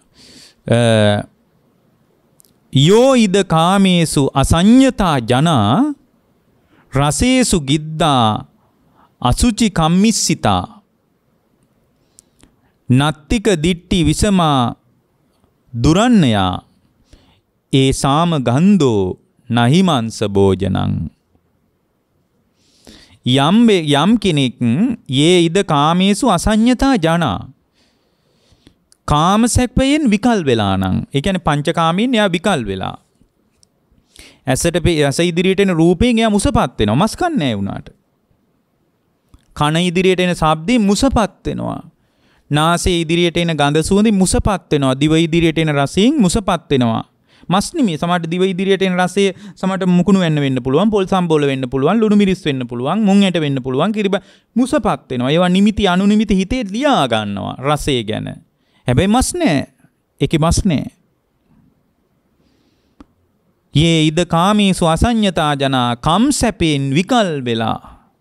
යෝ ඉද කාමේසු අසඤ්ඤතා ජනා රසේසු ගිද්දා අසුචි කම්මිස්සිතා නත්තික දිට්ටි විසමා දුරන්නයා ඒ සාම ගන්ධෝ නහිමංස භෝජනං. යම් කෙනෙක් යේ ඉද කාමේසු අසඤ්ඤතා ජනා, කාම සැපයෙන් විකල් වෙලා නම්, ඒ කියන්නේ පංචකාමයෙන් එයා විකල් වෙලා, ඇස ඉදිරියට එන රූපයෙන් එයා මුසපත් වෙනවා, මස් කන්නේ නැහැ වුණාට. කන ඉදිරියට එන ශබ්දයෙන් මුසපත් වෙනවා, නාසය ඉදිරියට එන ගඳ සුවඳින් මුසපත් වෙනවා, දිව ඉදිරියට එන රසයෙන් මුසපත් වෙනවා. මස් නෙමෙයි, සමහරට දිව ඉදිරියට එන රසය සමහරට මුකුණු වෙන්න පුළුවන්, පොල් සම්බෝල වෙන්න පුළුවන්, ලුණු මිරිස් වෙන්න පුළුවන්, මුං ඇට වෙන්න පුළුවන්, කිරිබ මුසපත් වෙනවා. ඒවා නිමිති අනුනිමිති හිතේ ලියා ගන්නවා රසය ගැන. හැබැයි මස් නෑ. ඒකේ මස් නෑ. යේ ඉද කාමීසු අසඤ්ඤතා ජනා, කම් සැපෙන් විකල් වෙලා.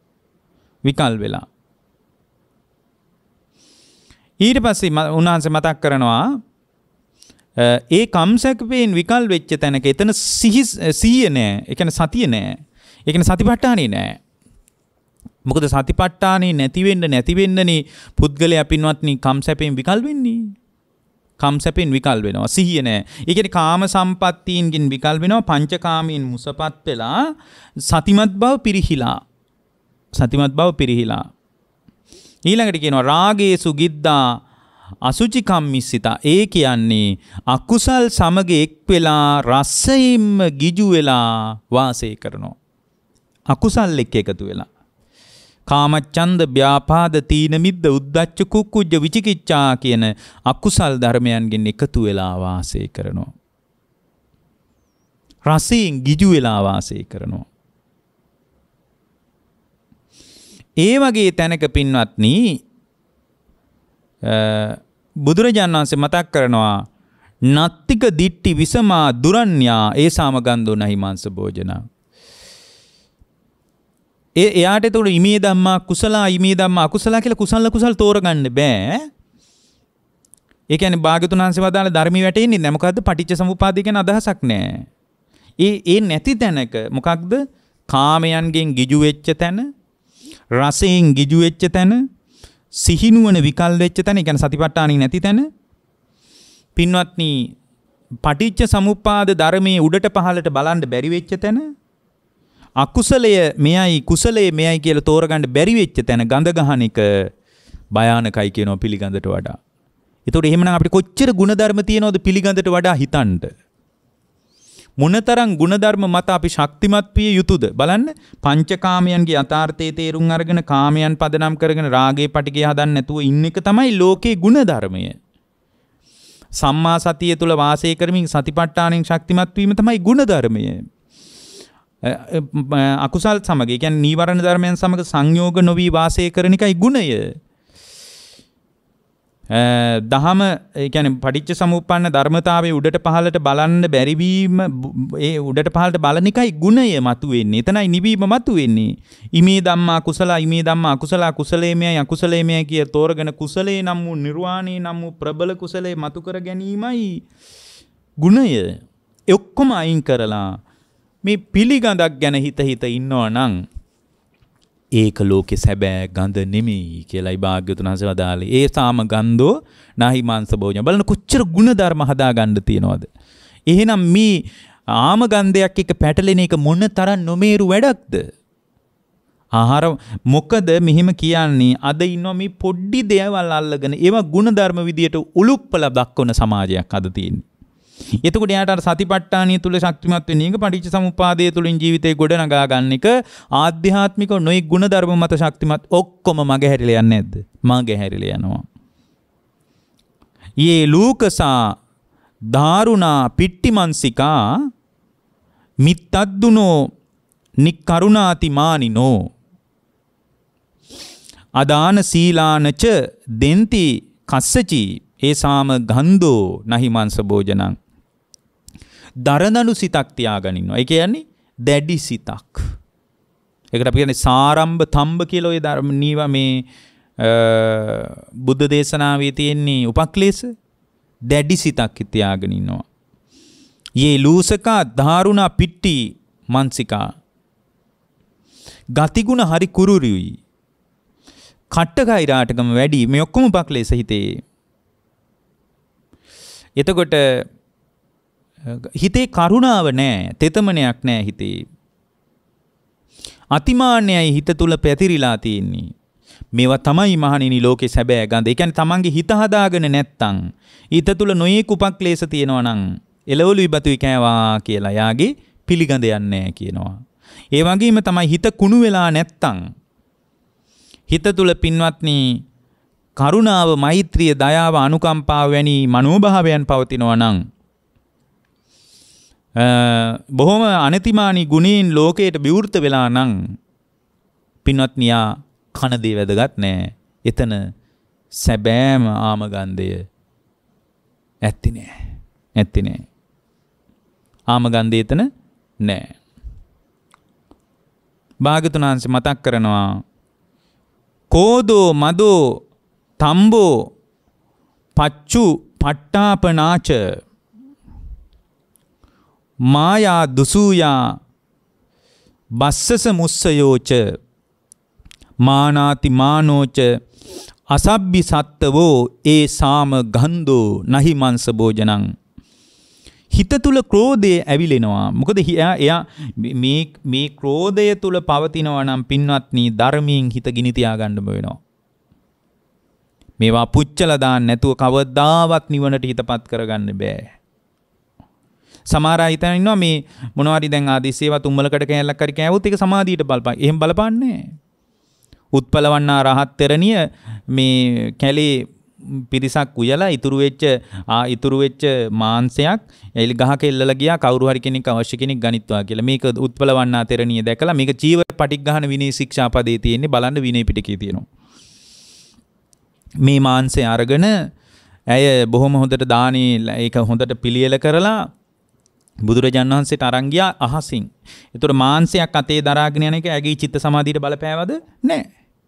ඊට පස්සේ උන්වහන්සේ මතක් කරනවා ඒ කම්සැකපේන් විකල් වෙච්ච තැනක එතන සිහිය නෑ. ඒ කියන්නේ සතිය නෑ. ඒ කියන්නේ සතිපට්ඨානෙ නෑ. මොකද සතිපට්ඨානෙ නැති වෙන්නනේ පුද්ගලයා පින්වත්නි කම්සැපෙන් විකල් වෙන්නේ. කම්සැපෙන් විකල් වෙනවා. සිහිය නෑ. ඒ කියන්නේ කාම සම්පත්තීන්ගෙන් විකල් වෙනවා. පංචකාමයෙන් මුසපත් වෙලා සතිමත් බව පිරිහිලා. සතිමත් බව පිරිහිලා. ඊළඟට කියනවා රාගේසු ගිද්දා අසුචි කම්මිස්සිතා. ඒ කියන්නේ අකුසල් සමග එක් වෙලා රසයෙන්ම ගිජු වෙලා වාසය කරනවා. අකුසල් එක්ක එකතු වෙලා. කාමච්ඡන්ද, ව්‍යාපාද, තීන මිද්ද, උද්ධච්ච, කුක්කුජ්ජ, විචිකිච්ඡා කියන අකුසල් ධර්මයන්ගෙන් එකතු වෙලා වාසය කරනවා. රසයෙන් ගිජු වෙලා වාසය කරනවා. ඒ වගේ තැනක පින්වත්නි බුදුරජාණන් වහන්සේ මතක් කරනවා නත්තික දිට්ටි විසමා දුරන්‍යා ඒ සාමගන්ධෝ නහි මාංශ භෝජනා. එයාට එතකොට ඉමේ ධම්මා කුසලා ඉමේ ධම්මා අකුසලා කියලා කුසල තෝරගන්න බෑ. ඒ කියන්නේ භාග්‍යතුන් වහන්සේ වදාළ ධර්මී වැටෙන්නේ නැහැ. මොකද්ද? පටිච්ච සමුප්පාදය කියන අදහසක් නැහැ. ඒ නැති තැනක මොකක්ද? කාමයන්ගෙන් ගිජු වෙච්ච තැන, රසයෙන් ගිජු වෙච්ච තැන, සිහිනුවන විකල් වෙච්ච තැන, ඒ කියන්නේ සතිපට්ඨානෙ නැති තැන. පින්වත්නි, පටිච්ච සමුප්පාද ධර්මයේ උඩට පහළට බලන්න බැරි වෙච්ච තැන, අකුසලය මෙයයි කුසලය මෙයයි කියලා තෝරගන්න බැරි වෙච්ච තැන ගඳ ගහන එක භයානකයි කියනවා පිළිගඳට වඩා. ඒතකොට එහෙමනම් අපිට කොච්චර ಗುಣධර්ම තියෙනවද පිළිගඳට වඩා හිතන්න? මොනතරම් ಗುಣධර්ම මත අපි ශක්තිමත් විය යුතුද? බලන්න, පංචකාමයන්ගේ යථාර්ථයේ තේරුම් අරගෙන කාමයන් පදනම් කරගෙන රාගේ පටිගය හදන්න නැතුව ඉන්න එක තමයි ලෝකේ ಗುಣධර්මය. සම්මා සතිය තුල වාසය කරමින් සතිපට්ඨානෙන් ශක්තිමත් වීම තමයි ಗುಣධර්මය. අකුසල් සමග, ඒ කියන්නේ නීවරණ ධර්මයන් සමග සංයෝග නොවි වාසය කරන එකයි ගුණය. දහම, ඒ කියන්නේ පටිච්ච සමුප්පන්න ධර්මතාවයේ උඩට පහළට බලන්න බැරිවීම, ඒ උඩට පහළට බලන එකයි ගුණය මතුවෙන්නේ. එතනයි නිවීම මතුවෙන්නේ. ඉමේ ධම්මා කුසලා ඉමේ ධම්මා අකුසලා, කුසලේමයයි අකුසලේමයයි කිය තෝරගෙන කුසලේ නම් වූ නිර්වාණේ නම් වූ ප්‍රබල කුසලේ මතු කර ගැනීමයි ගුණය. ඒ ඔක්කොම අයින් කරලා මේ පිළිගඳක් ගැන හිත ඉන්නවා නම් ඒක ලෝකේ සැබෑ ගඳ නෙමෙයි කියලායි භාග්‍යවතුන් වහන්සේ වදාළේ. ඒ සාම ගන්ධෝ නාහි මාංශ භෝජන. බලන්න කොච්චර ಗುಣධර්ම හදාගන්න තියනවද. එහෙනම් මේ ආම ගන්ධයක් එක්ක පැටලෙන එක මොන තරම් නොමේරු වැඩක්ද? ආහාර මොකද මෙහෙම කියන්නේ? අද ඉන්නවා මේ පොඩි දේවල් අල්ලගෙන ඒවා ಗುಣධර්ම විදියට උලුප්පල දක්වන සමාජයක් අද තියෙන්නේ. එතකොට යාට අර සතිපට්ඨානිය තුල ශක්තිමත් වෙන එක, පටිච්ච සමුප්පාදය තුලින් ජීවිතේ ගොඩනගා ගන්න එක, ආධ්‍යාත්මික නොයෙක් ගුණධර්ම මත ශක්තිමත් ඔක්කොම මගේ හැරිලා යන්නේ නැද්ද? මගේ හැරිලා යනවා. යේ ලූකසා දාරුණා පිට්ටිමන්සිකා මිත්තද්දුනෝ නික්කරුණාති මානිනෝ අදාන සීලානච දෙන්ති කස්සචි ඒසාම ගන්ධෝ නහි මාංශ භෝජනං. දරදඬු සිතක් තියාගෙන ඉන්නවා. ඒ කියන්නේ දැඩි සිතක්. ඒකට අපි කියන්නේ සාරම්භ තම්බ කියලා ඔය ධර්ම නීවා මේ බුද්ධ දේශනාවේ තියෙන්නේ උපක්ලේශ. දැඩි සිතක් තියාගෙන ඉන්නවා. යේ ලූසකා ධාරුණා පිට්ටි මන්සිකා. ගතිගුණ හරි කුරුරියුයි. කට්ටකයිරාටකම වැඩි. මේ ඔක්කොම උපක්ලේශ හිතේ. එතකොට හිතේ කරුණාව නැහැ, තෙතමනයක් නැහැ හිතේ. අතිමාන්නයයි හිත තුල පැතිරිලා තියෙන්නේ. මේවා තමයි මහණෙනි ලෝකේ සැබෑ ගඳ. ඒ කියන්නේ තමන්ගේ හිත හදාගෙන නැත්තම්, හිත තුල නොයෙක් උපක්ලේශ තියෙනවා නම් එළවලුයි බතුයි කෑවා කියලා යාගේ පිළිගඳ යන්නේ නැහැ කියනවා. ඒ වගේම තමයි හිත කුණු වෙලා නැත්තම්, හිත තුල පින්වත්නි කරුණාව, මෛත්‍රිය, දයාව, අනුකම්පාව වැනි මනෝභාවයන් පවතිනවා නම්, බොහොම අනතිමානී ගුණයෙන් ලෝකයට විවෘත වෙලා නම්, පින්වත්නි යා කන දේ වැදගත් නෑ. එතන සැබෑම ආම ගන්ධය ඇත්ති නෑ. ඇත්ති නෑ. ආම ගන්ධය එතන නෑ. භාග්‍යවතුන් වහන්සේ මතක් කරනවා කෝදෝ මදෝ තම්බෝ පච්චු පට්ටාපනාච මායා දුසූයා බස්සස මුස්සයෝච මානාති මානෝච අසබ්බි සත්තවෝ ඒ සාම ගන්ධෝ නහි මාංශ භෝජනං. හිත තුල ක්‍රෝධය ඇවිලෙනවා. මොකද එයා මේ ක්‍රෝධය තුල පවතිනවා නම් පින්වත්නි ධර්මයෙන් හිත ගිනි තියාගන්න වෙනවා. මේවා පුච්චලා දාන්න නැතුව කවදාවත් නිවනට හිතපත් කරගන්න බෑ. සමහර අය හිතන ඉන්නවා මේ මොනවාරි දැන් ආදිස්සේවා තුම්මලකට කෑල්ලක් හරි කෑවොත් ඒක සමාධියට බලපන්. එහෙම බලපන්නේ. උත්පලවන්නා රහත් තෙරණිය මේ කැලේ පිරිසක් උයලා ඉතුරු වෙච්ච මාංශයක් එලි ගහක එල්ලලා ගියා කවුරු හරි කෙනෙක් අවශ්‍ය කෙනෙක් ගනිත්වා කියලා. මේක උත්පලවන්නා තෙරණිය දැකලා මේක චීවර පටිග්ගහන විනය ශික්ෂා පදේ තියෙන්නේ බලන්න විනය පිටකේ තියෙනවා. මේ මාංශය අරගෙන ඇය බොහොම හොඳට දානේ ඒක හොඳට පිළියෙල කරලා බුදුරජාණන් වහන්සේට අරන් ගියා අහසින්. ඒතර මාංශයක් අතේ දරාගෙන යන එක ඇගේ චිත්ත සමාධියට බලපෑවද? නැහැ.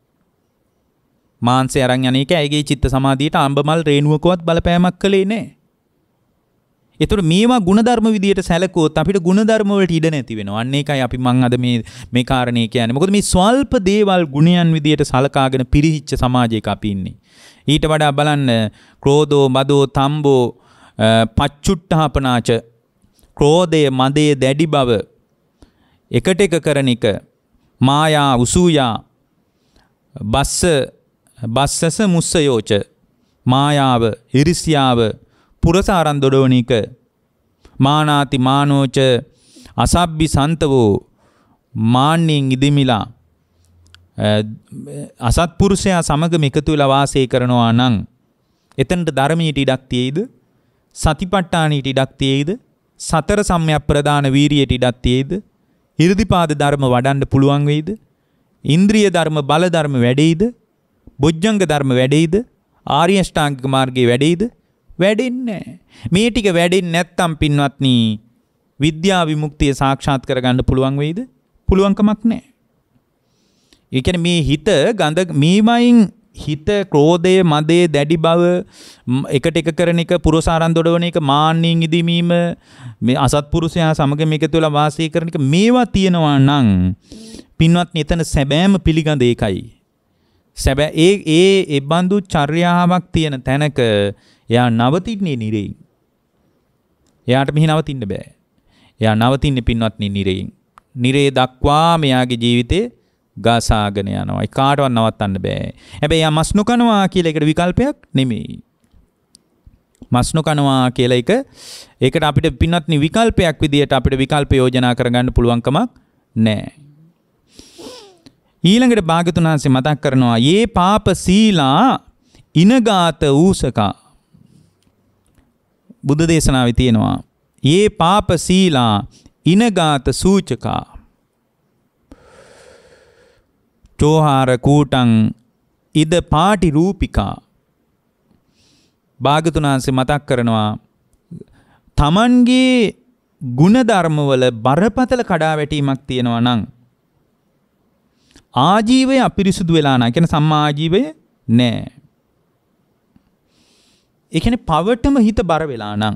මාංශය අරන් යන එක ඇගේ චිත්ත සමාධියට අඹමල් රේණුවකවත් බලපෑමක් කළේ නැහැ. ඒතර මේවා ಗುಣධර්ම විදියට සැලකුවොත් අපිට ಗುಣධර්ම වලට ඉඩ නැති වෙනවා. අන්න ඒකයි අපි මං අද මේ කාරණේ කියන්නේ. මොකද මේ ස්වල්ප දේවල් ගුණයන් විදියට සලකාගෙන පිරිහිච්ච සමාජයක අපි ඉන්නේ. ඊට වඩා බලන්න ක්‍රෝධෝ මදෝ තම්බෝ පච්චුට්ඨාපනාච ක්‍රෝධය මදය දැඩි බව එකට එක කරන එක මායා උසූයා බස්සස මුස්සයෝච මායාව ඉරිසියාව පුරසාරන් දොඩවන එක මානාති මානෝච අසබ්බි සන්තවෝ මාන්නෙන් ඉදිමිලා අසත්පුරුෂයා සමගම එකතු වෙලා වාසය කරනවා නම් එතනට ධර්මයට ඉඩක් තියෙයිද? සතිපට්ඨානයට ඉඩක් තියෙයිද? සතර සම්‍යක් ප්‍රදාන වීරියට ඉඩක් තියෙයිද? ඉර්ධිපාද ධර්ම වඩන්න පුළුවන් වෙයිද? ඉන්ද්‍රිය ධර්ම බල ධර්ම වැඩෙයිද? බොජ්ජංග ධර්ම වැඩෙයිද? ආර්ය අෂ්ටාංගික මාර්ගයේ වැඩෙයිද? වැඩෙන්නේ නැහැ. මේ ටික වැඩෙන්නේ නැත්තම් පින්වත්නි විද්‍යා විමුක්තිය සාක්ෂාත් කරගන්න පුළුවන් වෙයිද? පුළුවන් කමක් නැහැ. ඒ කියන්නේ මේ හිත ගඳ මේවයින් හිත ක්‍රෝධය මදේ දැඩි බව එකට එක කරන එක පුරසාරන් දොඩවන එක මාන්නින් ඉදීමීම මේ අසත්පුරුෂයා සමග මේක තුළ වාසය කරන එක මේවා තියෙනවා නම් පින්වත්නි එතන සැබෑම පිළිගඳ ඒකයි. සැබෑ ඒ බඳු චර්යාවක් තියෙන තැනක එයා නවතින්නේ නිරෙයින්. එයාට මෙහි නවතින්න බෑ. එයා නවතින්නේ පින්වත්නි නිරෙයින්. නිරේ දක්වා මෙයාගේ ජීවිතේ ගාසාගෙන යනවා. ඒ කාටවත් නවත්තන්න බෑ. හැබැයි යා මස් නොකනවා කියලා ඒකට විකල්පයක් නෙමෙයි. මස් නොකනවා කියලා ඒකට අපිට පින්වත්නි විකල්පයක් විදියට අපිට විකල්ප යෝජනා කරගන්න පුළුවන් කමක් නැහැ. ඊළඟට භාග්‍යතුන් වහන්සේ මතක් කරනවා යේ පාප සීලා ඉනගාත ඌසකා. බුද්ධ දේශනාවේ තියෙනවා යේ පාප සීලා ඉනගාත සූචකා. චෝහාර කූටං ඉද පාටි රූපිකා. භාග්‍යතුන් වහන්සේ මතක් කරනවා තමන්ගේ ගුණධර්මවල බරපතල කඩාවැටීමක් තියෙනවා නම් ආජීවය අපිරිසුදු වෙලා නැහැ. කියන්නේ සම්මා ආජීවය නැහැ. ඒ කියන්නේ පවටම හිත බර වෙලා නම්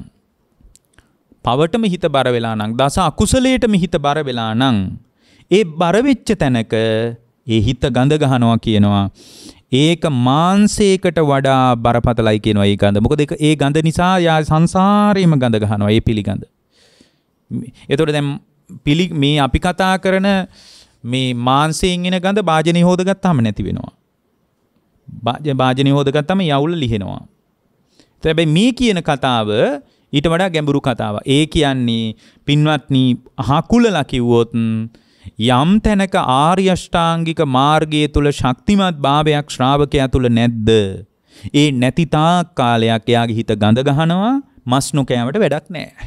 දස අකුසලයටම හිත බර වෙලා නම් ඒ බර වෙච්ච තැනක ඒ හිත ගඳ ගහනවා කියනවා. ඒක මාංශයකට වඩා බරපතලයි කියනවා ඒ ගඳ. මොකද ඒ ගඳ නිසා යා සංසාරේම ගඳ ගහනවා ඒ පිළිගඳ. එතකොට දැන් මේ අපි කතා කරන මේ මාංශයෙන් එන ගඳ භාජනයේ හොදගත්තාම නැති වෙනවා. භාජනයේ හොදගත්තාම යවුල ලිහෙනවා. හැබැයි මේ කියන කතාව ඊට වඩා ගැඹුරු කතාවක්. ඒ කියන්නේ පින්වත්නි අහකුලලා කිව්වොත් යම් තැනක ආර්ය අෂ්ටාංගික මාර්ගයේ තුල ශක්තිමත් භාවයක් ශ්‍රාවකයා තුල නැද්ද? ඒ නැති තාක් කාලයක් එයාගේ හිත ගඳ ගහනවා. මස් නොකෑමට වැඩක් නැහැ.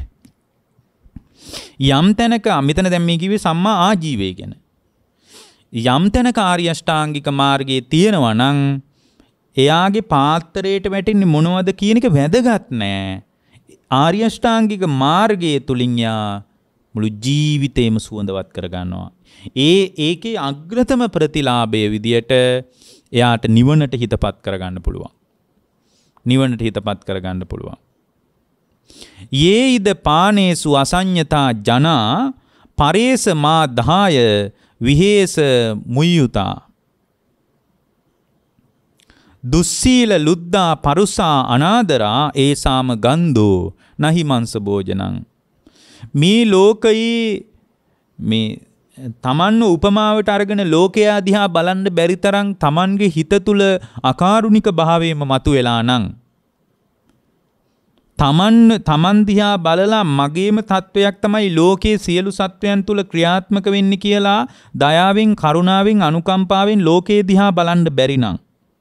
යම් තැනක මෙතන දැන් මේ කිව්වේ සම්මා ආජීවය ගැන. යම් තැනක ආර්ය අෂ්ටාංගික මාර්ගයේ තියෙනවා නම් එයාගේ පාත්‍රයට වැටෙන්නේ මොනවද කියන එක වැදගත් නෑ. ආර්ය අෂ්ටාංගික මාර්ගයේ තුලින් යා මුළු ජීවිතේම සුවඳවත් කරගන්නවා. ඒකේ අග්‍රතම ප්‍රතිලාභය විදියට එයාට නිවනට හිතපත් කරගන්න පුළුවන්. යේයිද පානේසු අසඤ්ඤතා ජනා පරේස මා දහාය විහෙස මුය්‍යුතා. දුස්සීල ලුද්දා පරුසා අනාදරා ඒසාම ගන්ධෝ නහි මංස භෝජනං. මේ ලෝකයේ මේ තමන්ව උපමාවට අරගෙන ලෝකයා දිහා බලන්න බැරි තරම් තමන්ගේ හිත තුල අකාරුණික භාවයෙන්ම මතුවෙලා නම් තමන් දිහා බලලා මගේම තත්වයක් තමයි ලෝකයේ සියලු සත්වයන් තුල ක්‍රියාත්මක වෙන්නේ කියලා දයාවෙන් කරුණාවෙන් අනුකම්පාවෙන් ලෝකයේ දිහා බලන්න බැරි නම්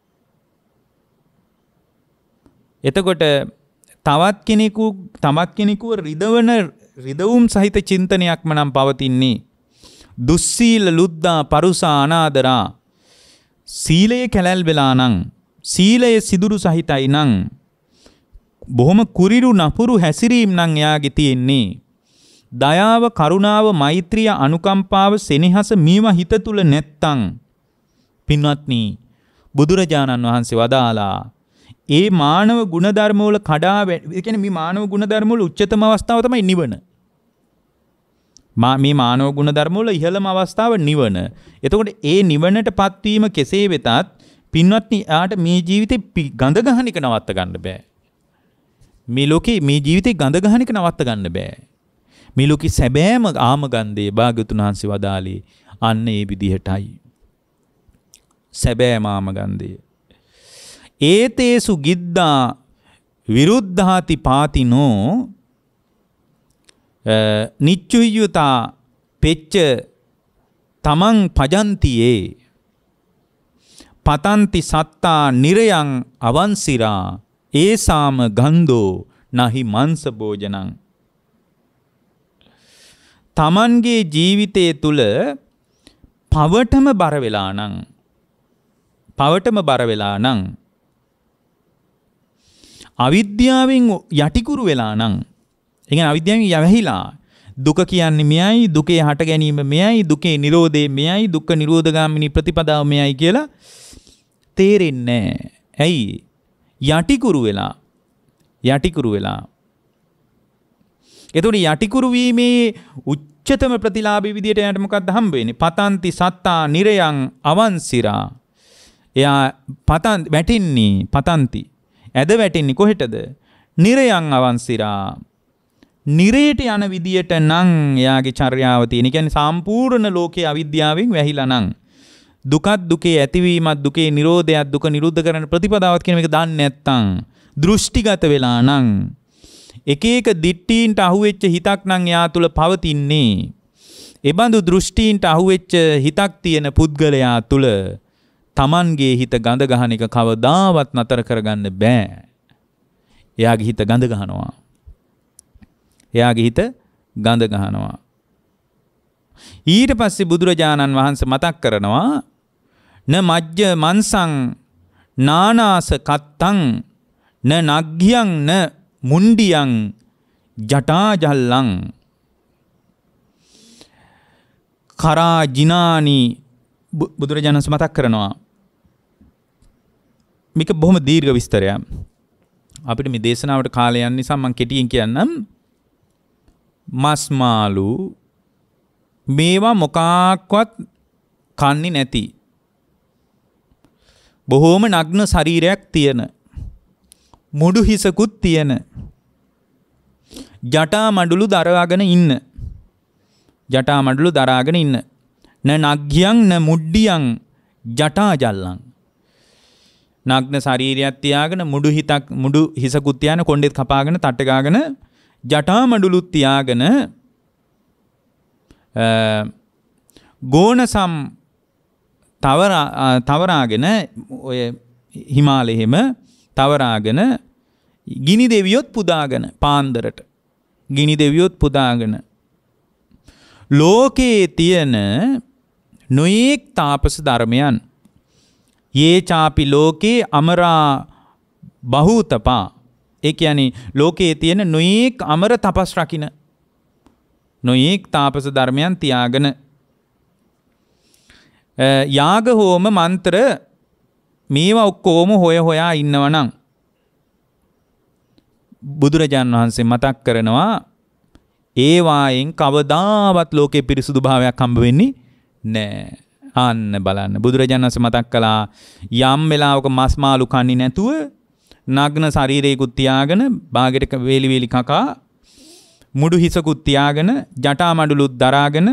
එතකොට තවත් කෙනෙකුව රිදවුම් සහිත චින්තනයක්ම නම් පවතින්නේ දුස්සීල ලුද්දා පරුසා අනාදරා සීලය කැලැල් වෙලා නම් සීලය සිදුරු සහිතයි නම් බොහොම කුරිරු නපුරු හැසිරීම් නම් එයාගේ තියෙන්නේ දයාව කරුණාව මෛත්‍රිය අනුකම්පාව සෙනෙහස මේවා හිත තුල නැත්තම් පින්වත්නි බුදුරජාණන් වහන්සේ වදාලා ඒ මානව ගුණධර්ම වල ඒ කියන්නේ මේ මානව ගුණධර්ම වල උච්චතම අවස්ථාව තමයි නිවන. මේ මානව ගුණධර්ම වල ඉහළම අවස්ථාව නිවන. එතකොට ඒ නිවනටපත් වීම කෙසේ වෙතත් පින්වත්නි යාට මේ ජීවිතේ ගඳ ගහන එක නවත්ත ගන්න බෑ. මේ ලෝකේ මේ ජීවිතේ ගඳ ගහන එක නවත්ත ගන්න බෑ. මේ ලෝකේ සැබෑම ආම ගන්ධේ භාග්‍යතුන් වහන්සේ වදාළේ අන්න ඒ විදිහටයි. සැබෑම ආම ගන්ධේ. ඒතේසු ගිද්දා විරුද්ධාති පාතිනෝ නිච්චුය්‍යතා පෙච්ච තමන් පජන්තියේ පතන්ති සත්තා නිරයං අවන්සිරා ඒසාම ගන්ධෝ නහි මංස භෝජනං. තමන්ගේ ජීවිතය තුල පවටම බර වෙලා නම් අවිද්‍යාවෙන් යටිකුරු වෙලා නම් ඒ කියන්නේ අවිද්‍යාවෙන් යැවහිලා දුක කියන්නේ මෙයයි දුකේ හට ගැනීම මෙයයි දුකේ නිරෝධය මෙයයි දුක්ඛ නිරෝධගාමිනී ප්‍රතිපදාව මෙයයි කියලා තේරෙන්නේ නැහැ. ඇයි? යටිකුරු වෙලා. එතකොට යටිකුරු වීමේ උච්චතම ප්‍රතිලාභී විදියට එයාට මොකක්ද හම්බ වෙන්නේ? පතන්ති සත්තා නිරයං අවන්සිරා. එයා පතන්ති ඇද වැටෙන්නේ කොහෙටද? නිරයං අවන්සිරා. නිරයට යන විදියට නම් එයාගේ චර්යාව තියෙන. ඒ කියන්නේ සම්පූර්ණ ලෝකයේ අවිද්‍යාවෙන් වැහිලා නම් දුකත් දුකේ ඇතිවීමත් දුකේ නිරෝධයත් දුක නිරුද්ධ කරන ප්‍රතිපදාවත් කියන මේක දන්නේ නැත්නම් දෘෂ්ටිගත වෙලා නම් එක එක දිට්ඨීන්ට අහුවෙච්ච හිතක් නම් එයා තුල පවතින්නේ. ඒ බඳු දෘෂ්ටීන්ට අහුවෙච්ච හිතක් තියෙන පුද්ගලයා තුල තමන්ගේ හිත ගඳ ගහන එක කවදාවත් නතර කරගන්න බෑ. එයාගේ හිත ගඳ ගහනවා. ඊට පස්සේ බුදුරජාණන් වහන්සේ මතක් කරනවා න මජ්ජ මන්සං නානාස කත්තං න නග්ගියං න මුණ්ඩියං ජටාජල්ලං කරා ජිනානි බුදුරජාණන් වහන්සේ මතක් කරනවා. මේක බොහොම දීර්ඝ විස්තරයක්. අපිට මේ දේශනාවට කාලය යන නිසා මම කෙටියෙන් කියන්නම්. මස් මාළු මේවා මොකක්වත් කන්නේ නැති බොහෝම නග්න ශරීරයක් තියෙන මුඩු හිසකුත් තියෙන ජටා මඩුළු දරාගෙන ඉන්න න නග්ගියං න මුඩ්ඩියං ජටාජල්ලං නග්න ශරීරයක් තියාගෙන මුඩු හිසකුත් තියාගෙන කොණ්ඩෙත් කපාගෙන තට්ට ගාගෙන ජටා මඩුළුත් තියාගෙන ගෝනසම් තවරාගෙන ඔය හිමාලයෙම තවරාගෙන ගිනි දෙවියොත් පුදාගෙන පාන්දරට ගිනි දෙවියොත් පුදාගෙන ලෝකයේ තියෙන නොයෙක් තාපස ධර්මයන් යේ චාපි ලෝකේ අමරා බහූතපා ඒ කියන්නේ ලෝකයේ තියෙන නොයෙක් අමර තපස් රකින්න නොයෙක් තාපස ධර්මයන් තියාගෙන යාග හෝම මන්ත්‍ර මේවා ඔක්කොම හොයා ඉන්නවනම් බුදුරජාණන් වහන්සේ මතක් කරනවා ඒ වායෙන් කවදාවත් ලෝකේ පිරිසුදු භාවයක් හම්බ වෙන්නේ නැහැ. අන්න බලන්න බුදුරජාණන් වහන්සේ මතක් කළා යම් වෙලාවක මස් මාළු කන්නේ නැතුව නග්න ශරීරයකුත් තියාගෙන බාගෙට වේලි කකා මුඩු හිසකුත් තියාගෙන ජටා මඩලුත් දරාගෙන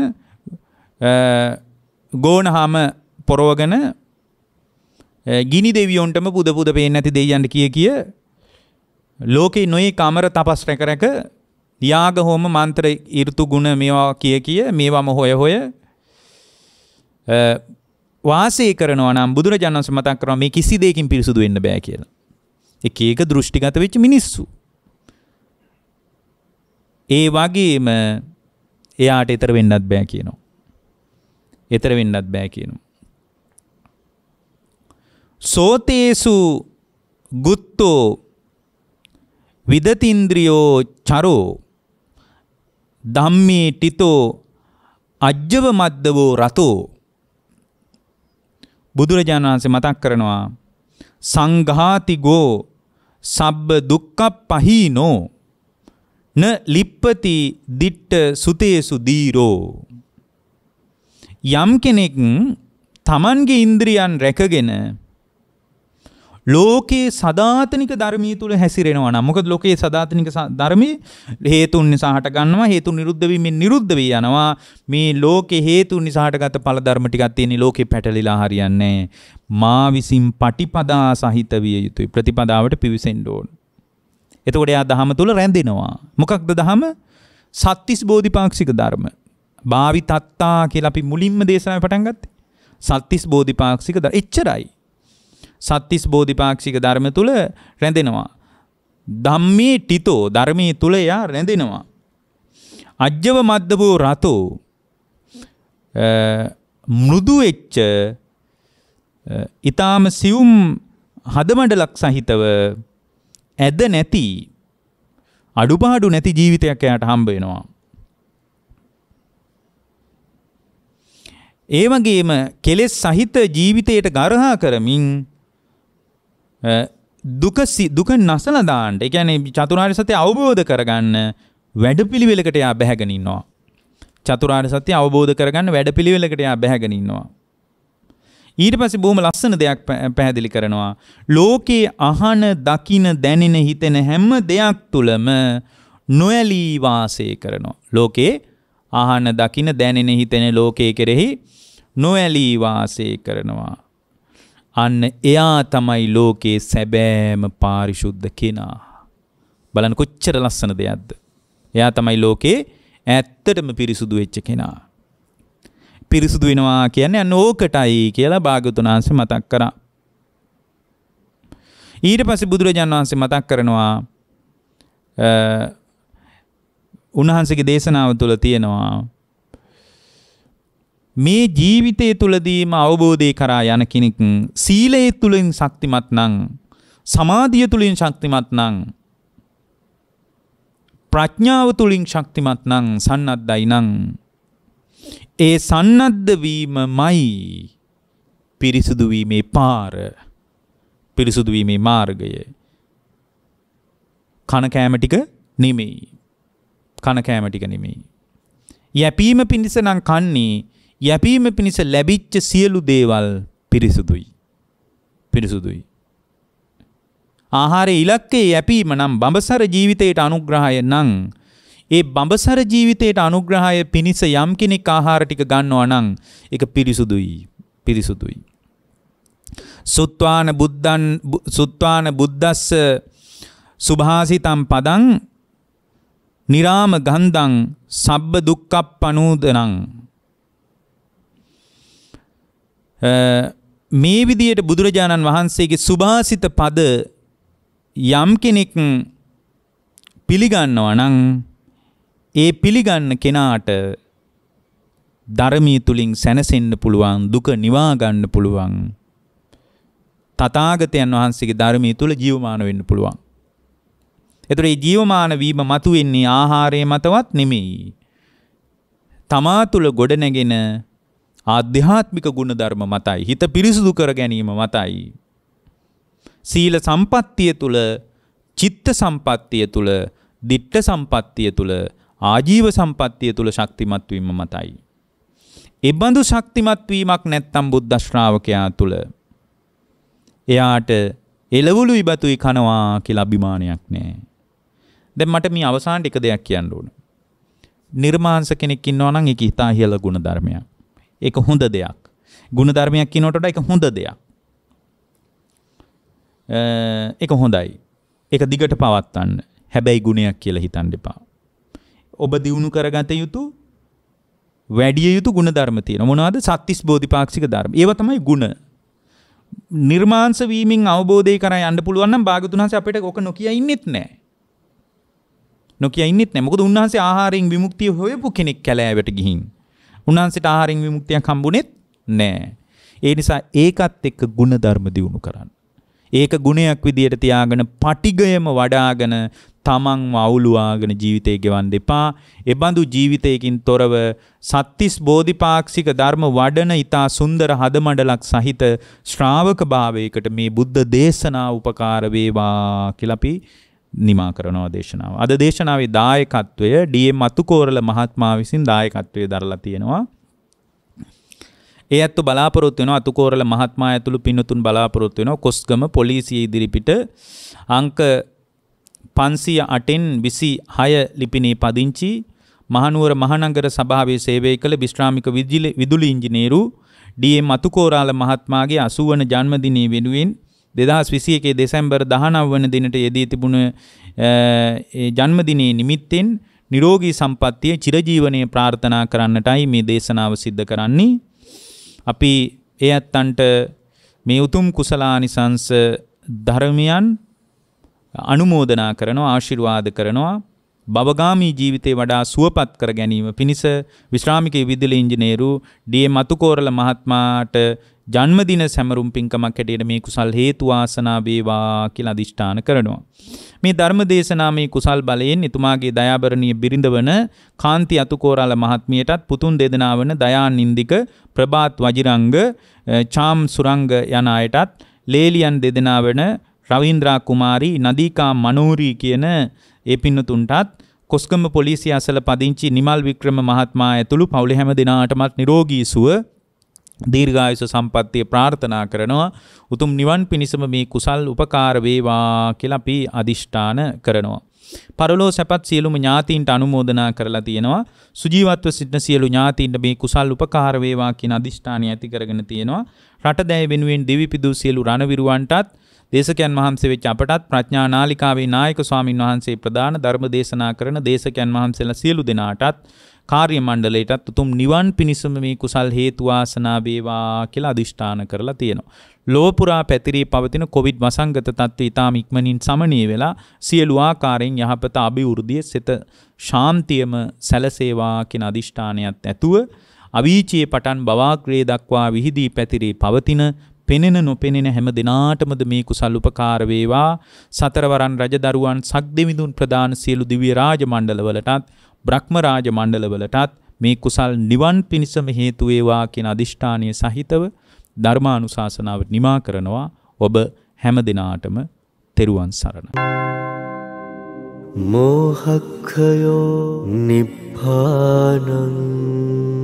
ගෝණහම පොරවගෙන ගිනි දෙවියොන්ටම පුද පුද පේන්නේ නැති දෙයියන්ට කිය ලෝකේ නොයේ කමර තපස් රැක යාග හෝම මන්ත්‍ර ඍතු ගුණ මේවා කිය මේවම හොය වාසය කරනවා නම් බුදුරජාණන් වහන්සේ මතක් කරනවා මේ කිසි දෙයකින් පිරිසුදු වෙන්න බෑ කියලා. එක දෘෂ්ටිගත වෙච්ච මිනිස්සු. ඒ වගේම එයාට ඊතර වෙන්නත් බෑ කියනවා. ඊතර වෙන්නත් බෑ කියනවා. සෝතේසු ගුත්තෝ විදතින්ද්‍රියෝ චරෝ ධම්මේ ටිතෝ අජ්ජව මද්දවෝ රතෝ. බුදුරජාණන් වහන්සේ මතක් කරනවා සංඝාතිගෝ සබ්බ දුක්ඛප්පහීනෝ න ලිප්පති දිට්ඨ සුතේසු දීරෝ. යම් කෙනෙක් තමන්ගේ ඉන්ද්‍රියන් රැකගෙන ලෝකේ සදාතනික ධර්මී තුල හැසිරෙනවා නම් මොකද ලෝකේ සදාතනික ධර්මී හේතුන් නිසා හට ගන්නවා හේතු නිරුද්ධ වීමෙන් නිරුද්ධ වී යනවා මේ ලෝකේ හේතුන් නිසා හටගත් ඵල ධර්ම ටිකක් තියෙන ලෝකේ පැටලිලා හරියන්නේ මා විසින් පටිපදා සහිත විය යුතුයි ප්‍රතිපදාවට පිවිසෙන්න ඕන. එතකොට එයා දහම තුල රැඳෙනවා. මොකක්ද දහම? සත්‍තිස් බෝධිපාක්ෂික ධර්ම. භාවිතත්තා කියලා අපි මුලින්ම දේශනාවේ පටන් ගත්තේ. සත්‍තිස් බෝධිපාක්ෂික ධර්ම එච්චරයි. සත්‍තිස් බෝධිපාක්ෂික ධර්ම තුල රැඳෙනවා. ධම්මේ ටිතෝ ධර්මයේ තුල යා රැඳෙනවා. අජ්ජව මද්දවෝ රතෝ මෘදු වෙච්ච ඊටාම සියුම් හදමඩලක් සහිතව ඇද නැති අඩුපාඩු නැති ජීවිතයක් එයාට හම්බ වෙනවා. ඒ වගේම කෙලෙස් සහිත ජීවිතයට ගරහා කරමින් දුක නසලා දාන්න. ඒ කියන්නේ චතුරාර්ය සත්‍ය අවබෝධ කරගන්න වැඩපිළිවෙලකට යා බැහැගෙන ඉන්නවා. චතුරාර්ය සත්‍ය අවබෝධ කරගන්න වැඩපිළිවෙලකට යා බැහැගෙන ඉන්නවා. ඊට පස්සේ බොහොම ලස්සන දෙයක් පැහැදිලි කරනවා. ලෝකේ අහන, දකින, දැනෙන, හිතෙන හැම දෙයක් තුලම නොඇලී වාසය කරනවා. ලෝකේ අහන, දකින, දැනෙන, හිතෙන ලෝකයේ කෙරෙහි නොඇලී වාසය කරනවා. අන්න එයා තමයි ලෝකේ සැබෑම පාරිශුද්ධ කෙනා. බලන්න කොච්චර ලස්සන දෙයක්ද. එයා තමයි ලෝකේ ඇත්තටම පිරිසුදු වෙච්ච කෙනා. පිරිසුදු වෙනවා කියන්නේ අන්න ඕකටයි කියලා භාග්‍යවතුන් වහන්සේ මතක් කරා. ඊට පස්සේ බුදුරජාණන් වහන්සේ මතක් කරනවා උන්වහන්සේගේ දේශනාව තුළ තියෙනවා මේ ජීවිතය තුළදීම අවබෝධය කරා යන කෙනෙක් සීලය තුළින් ශක්තිමත් නම්, සමාධිය තුළින් ශක්තිමත් නම්, ප්‍රඥාව තුළින් ශක්තිමත් නම්, සන්නද්ධයි නම් ඒ සන්නද්ධ වීමමයි පිරිසුදු වීමේ පාර, පිරිසුදු වීමේ මාර්ගය. කන කෑම ටික නෙමෙයි. කන කෑම ටික නෙමෙයි. යැපීම පිණිස නම් කන්නේ යැපීම පිණිස ලැබිච්ච සියලු දේවල් පිරිසුදුයි. පිරිසුදුයි. ආහාරයේ ඉලක්කය යැපීම නම් බඹසර ජීවිතයට අනුග්‍රහය නම් ඒ බඹසර ජීවිතයට අනුග්‍රහය පිණිස යම් කෙනෙක් ආහාර ටික ගන්නවා නම් ඒක පිරිසුදුයි. පිරිසුදුයි. සුත්වාන බුද්දස්ස සුභාසිතම් පදං නිරාම ගන්ධං සබ්බ දුක්ඛප්පනූදනං. මේ විදියට බුදුරජාණන් වහන්සේගේ සුභාසිත පද යම් කෙනෙක් පිළිගන්නවා නම් ඒ පිළිගන්න කෙනාට ධර්මයේ තුලින් සැනසෙන්න පුළුවන්, දුක නිවා ගන්න පුළුවන්. තථාගතයන් වහන්සේගේ ධර්මයේ තුල ජීවමාන වෙන්න පුළුවන්. ඒතර මේ ජීවමාන වීම මතුවෙන්නේ ආහාරයේ මතවත් නෙමෙයි. තමා තුල ගොඩනැගෙන ආධ්‍යාත්මික ගුණ ධර්ම මතයි. හිත පිරිසුදු කර ගැනීම මතයි. සීල සම්පත්තිය තුල, චිත්ත සම්පත්තිය තුල, දිට්ඨ සම්පත්තිය තුල, ආජීව සම්පත්තිය තුල ශක්තිමත් වීම මතයි. ඒ බඳු ශක්තිමත් වීමක් නැත්තම් බුද්ධ ශ්‍රාවකයා තුල එයාට එළවලු ඉබතුයි කනවා කියලා අභිමානයක් නැහැ. දැන් මට මේ අවසානට එක දෙයක් කියන්න ඕන. නිර්මාංශ කෙනෙක් ඉන්නවා නම් ඒක හිතා ඉහළ ගුණ ධර්මයක්. ඒක හොඳ දෙයක්. ගුණ ධර්මයක් කියනකොට ඒක හොඳ දෙයක්. ඒක හොඳයි. ඒක දිගට පවත්වන්න. හැබැයි ගුණයක් කියලා හිතන්න එපා. ඔබ දියුණු කරගත යුතු වැඩි යුතු ගුණ ධර්ම තියෙනවා. මොනවද? සත්‍තිස් බෝධිපාක්ෂික ධර්ම. ඒවා තමයි ගුණ. නිර්මාංශ වීමෙන් අවබෝධය කරා යන්න පුළුවන් නම් භාගතුන් වහන්සේ අපිට ඔක නොකිය ඉන්නෙත් නැහැ. නොකිය ඉන්නෙත් නැහැ. මොකද උන්වහන්සේ ආහාරයෙන් විමුක්තිය හොයපු කෙනෙක් කැලෑවට ගිහින්. උන්වහන්සේට ආහාරයෙන් විමුක්තියක් හම්බුනේත් නැහැ. ඒ නිසා ඒකත් එක්ක ගුණ ධර්ම දියුණු කරන්න. ඒක ගුණයක් විදියට තියාගෙන පටිගයම වඩාගෙන තමන්ව අවුලුවාගෙන ජීවිතේ ගෙවන්න එපා. එබඳු ජීවිතයකින් තොරව සත්‍තිස් බෝධිපාක්ෂික ධර්ම වඩන ඊතා සුන්දර හදමඩලක් සහිත ශ්‍රාවක භාවයකට මේ බුද්ධ දේශනා උපකාර වේවා කියලා අපි නිමා කරනවා දේශනාව. අද දේශනාවේ දායකත්වය ඩී.එම්. අතුකෝරළ මහත්මයා විසින් දායකත්වයේ දරලා තියෙනවා. ඒ ඇත්ත බලාපොරොත්තු වෙනවා අතුකෝරළ මහත්මයා ඇතුළු පින්තුන් බලාපොරොත්තු වෙනවා කොස්ගම පොලිසිය ඉදිරිපිට අංක 508න් 26 ලිපිනේ පදිංචි මහනුවර මහනගර සභාවේ සේවය කළ විශ්‍රාමික විදුලි ඉංජිනේරු ඩී.එම්. අතුකෝරළ මහත්මයාගේ 80 වන ජන්මදිනය වෙනුවෙන් 2021 දෙසැම්බර් 19 වන දිනට යෙදී තිබුණ ජන්මදිනයේ නිමිත්තෙන් නිරෝගී සම්පන්නිය චිරජීවනයේ ප්‍රාර්ථනා කරන්නටයි මේ දේශනාව සිද්ධ කරන්නේ. අපි ඒ ඇත්තන්ට මේ උතුම් කුසලානිසංස ධර්මයන් අනුමෝදනා කරනවා ආශිර්වාද කරනවා භවගාමී ජීවිතේ වඩා සුවපත් කර ගැනීම පිණිස විශ්‍රාමික විදුලි ඉංජිනේරු ඩී.එම්. අතුකෝරළ මහත්මයාට ජන්මදින සැමරුම් පින්කමක් හැටියට මේ කුසල් හේතු වාසනා වේවා කියලා අදිෂ්ඨාන කරනවා. මේ ධර්ම දේශනාමේ කුසල් බලයෙන් එතුමාගේ දයාබරණීය බිරිඳ වන කාන්ති අතුකෝරළ මහත්මියටත් පුතුන් දෙදෙනා වන දයානින්දික ප්‍රභාත් වජිරංග චාම් සුරංග යන අයටත් ලේලියන් දෙදෙනා වන රවීන්ද්‍රා කුමාරි නදීකා මනෝරි කියන ඒ පින්නතුන්ටත් කොස්ගම පොලිසිය අසල පදිංචි නිමල් වික්‍රම මහත්මයා ඇතුළු පවුලේ හැම දෙනාටමත් නිරෝගී සුව දීර්ඝායුෂ සම්පන්නිය ප්‍රාර්ථනා කරනවා. උතුම් නිවන් පිණිසම මේ කුසල් උපකාර වේවා කියලා අපි අදිෂ්ඨාන කරනවා. පරලෝ සැපත් සියලුම ඥාතීන්ට අනුමෝදනා කරලා තියෙනවා. සුජීවත්ව සිටින සියලු ඥාතීන්ට මේ කුසල් උපකාර වේවා කියන අදිෂ්ඨානය ඇති කරගෙන තියෙනවා. රටදැය වෙනුවෙන් දිවිපිදු සියලු රණවිරුවන්ටත් දේශකයන් වහන්සේ වෙච්ච අපටත් ප්‍රඥා නාලිකාවේ නායක ස්වාමින් වහන්සේ ප්‍රදාන ධර්ම දේශනා කරන දේශකයන් වහන්සේලා සියලු දෙනාටත් කාර්ය මණ්ඩලයටත් උතුම් නිවන් පිණිසම මේ කුසල් හේතු වාසනා වේවා කියලා අදිෂ්ඨාන කරලා තියෙනවා. ලෝක පුරා පැතිරී පවතින කොවිඩ් වසංගත තත්ත්වය ඊටම ඉක්මනින් සමනය වෙලා සියලු ආකාරයෙන් යහපත අභිවෘද්ධිය සිත ශාන්තියම සැලසේවා කියන අදිෂ්ඨානයත් ඇතුව අවීචියේ පටන් බවාග්‍රේ දක්වා විහිදී පැතිරී පවතින පෙනෙන නොපෙනෙන හැම දිනාටමද මේ කුසල් උපකාර වේවා. සතරවරන් රජදරුවන් සක්දෙවිඳුන් ප්‍රදාන සියලු දිව්‍ය රාජ මණ්ඩලවලටත් බ්‍රහ්ම රාජ මණ්ඩලවලටත් මේ කුසල් නිවන් පිණිසම හේතු වේවා කියන අදිෂ්ඨානීය සහිතව ධර්මානුශාසනාව නිමා කරනවා. ඔබ හැම දිනාටම තෙරුවන් සරණයි. මෝහක්ඛයෝ නිබ්බානං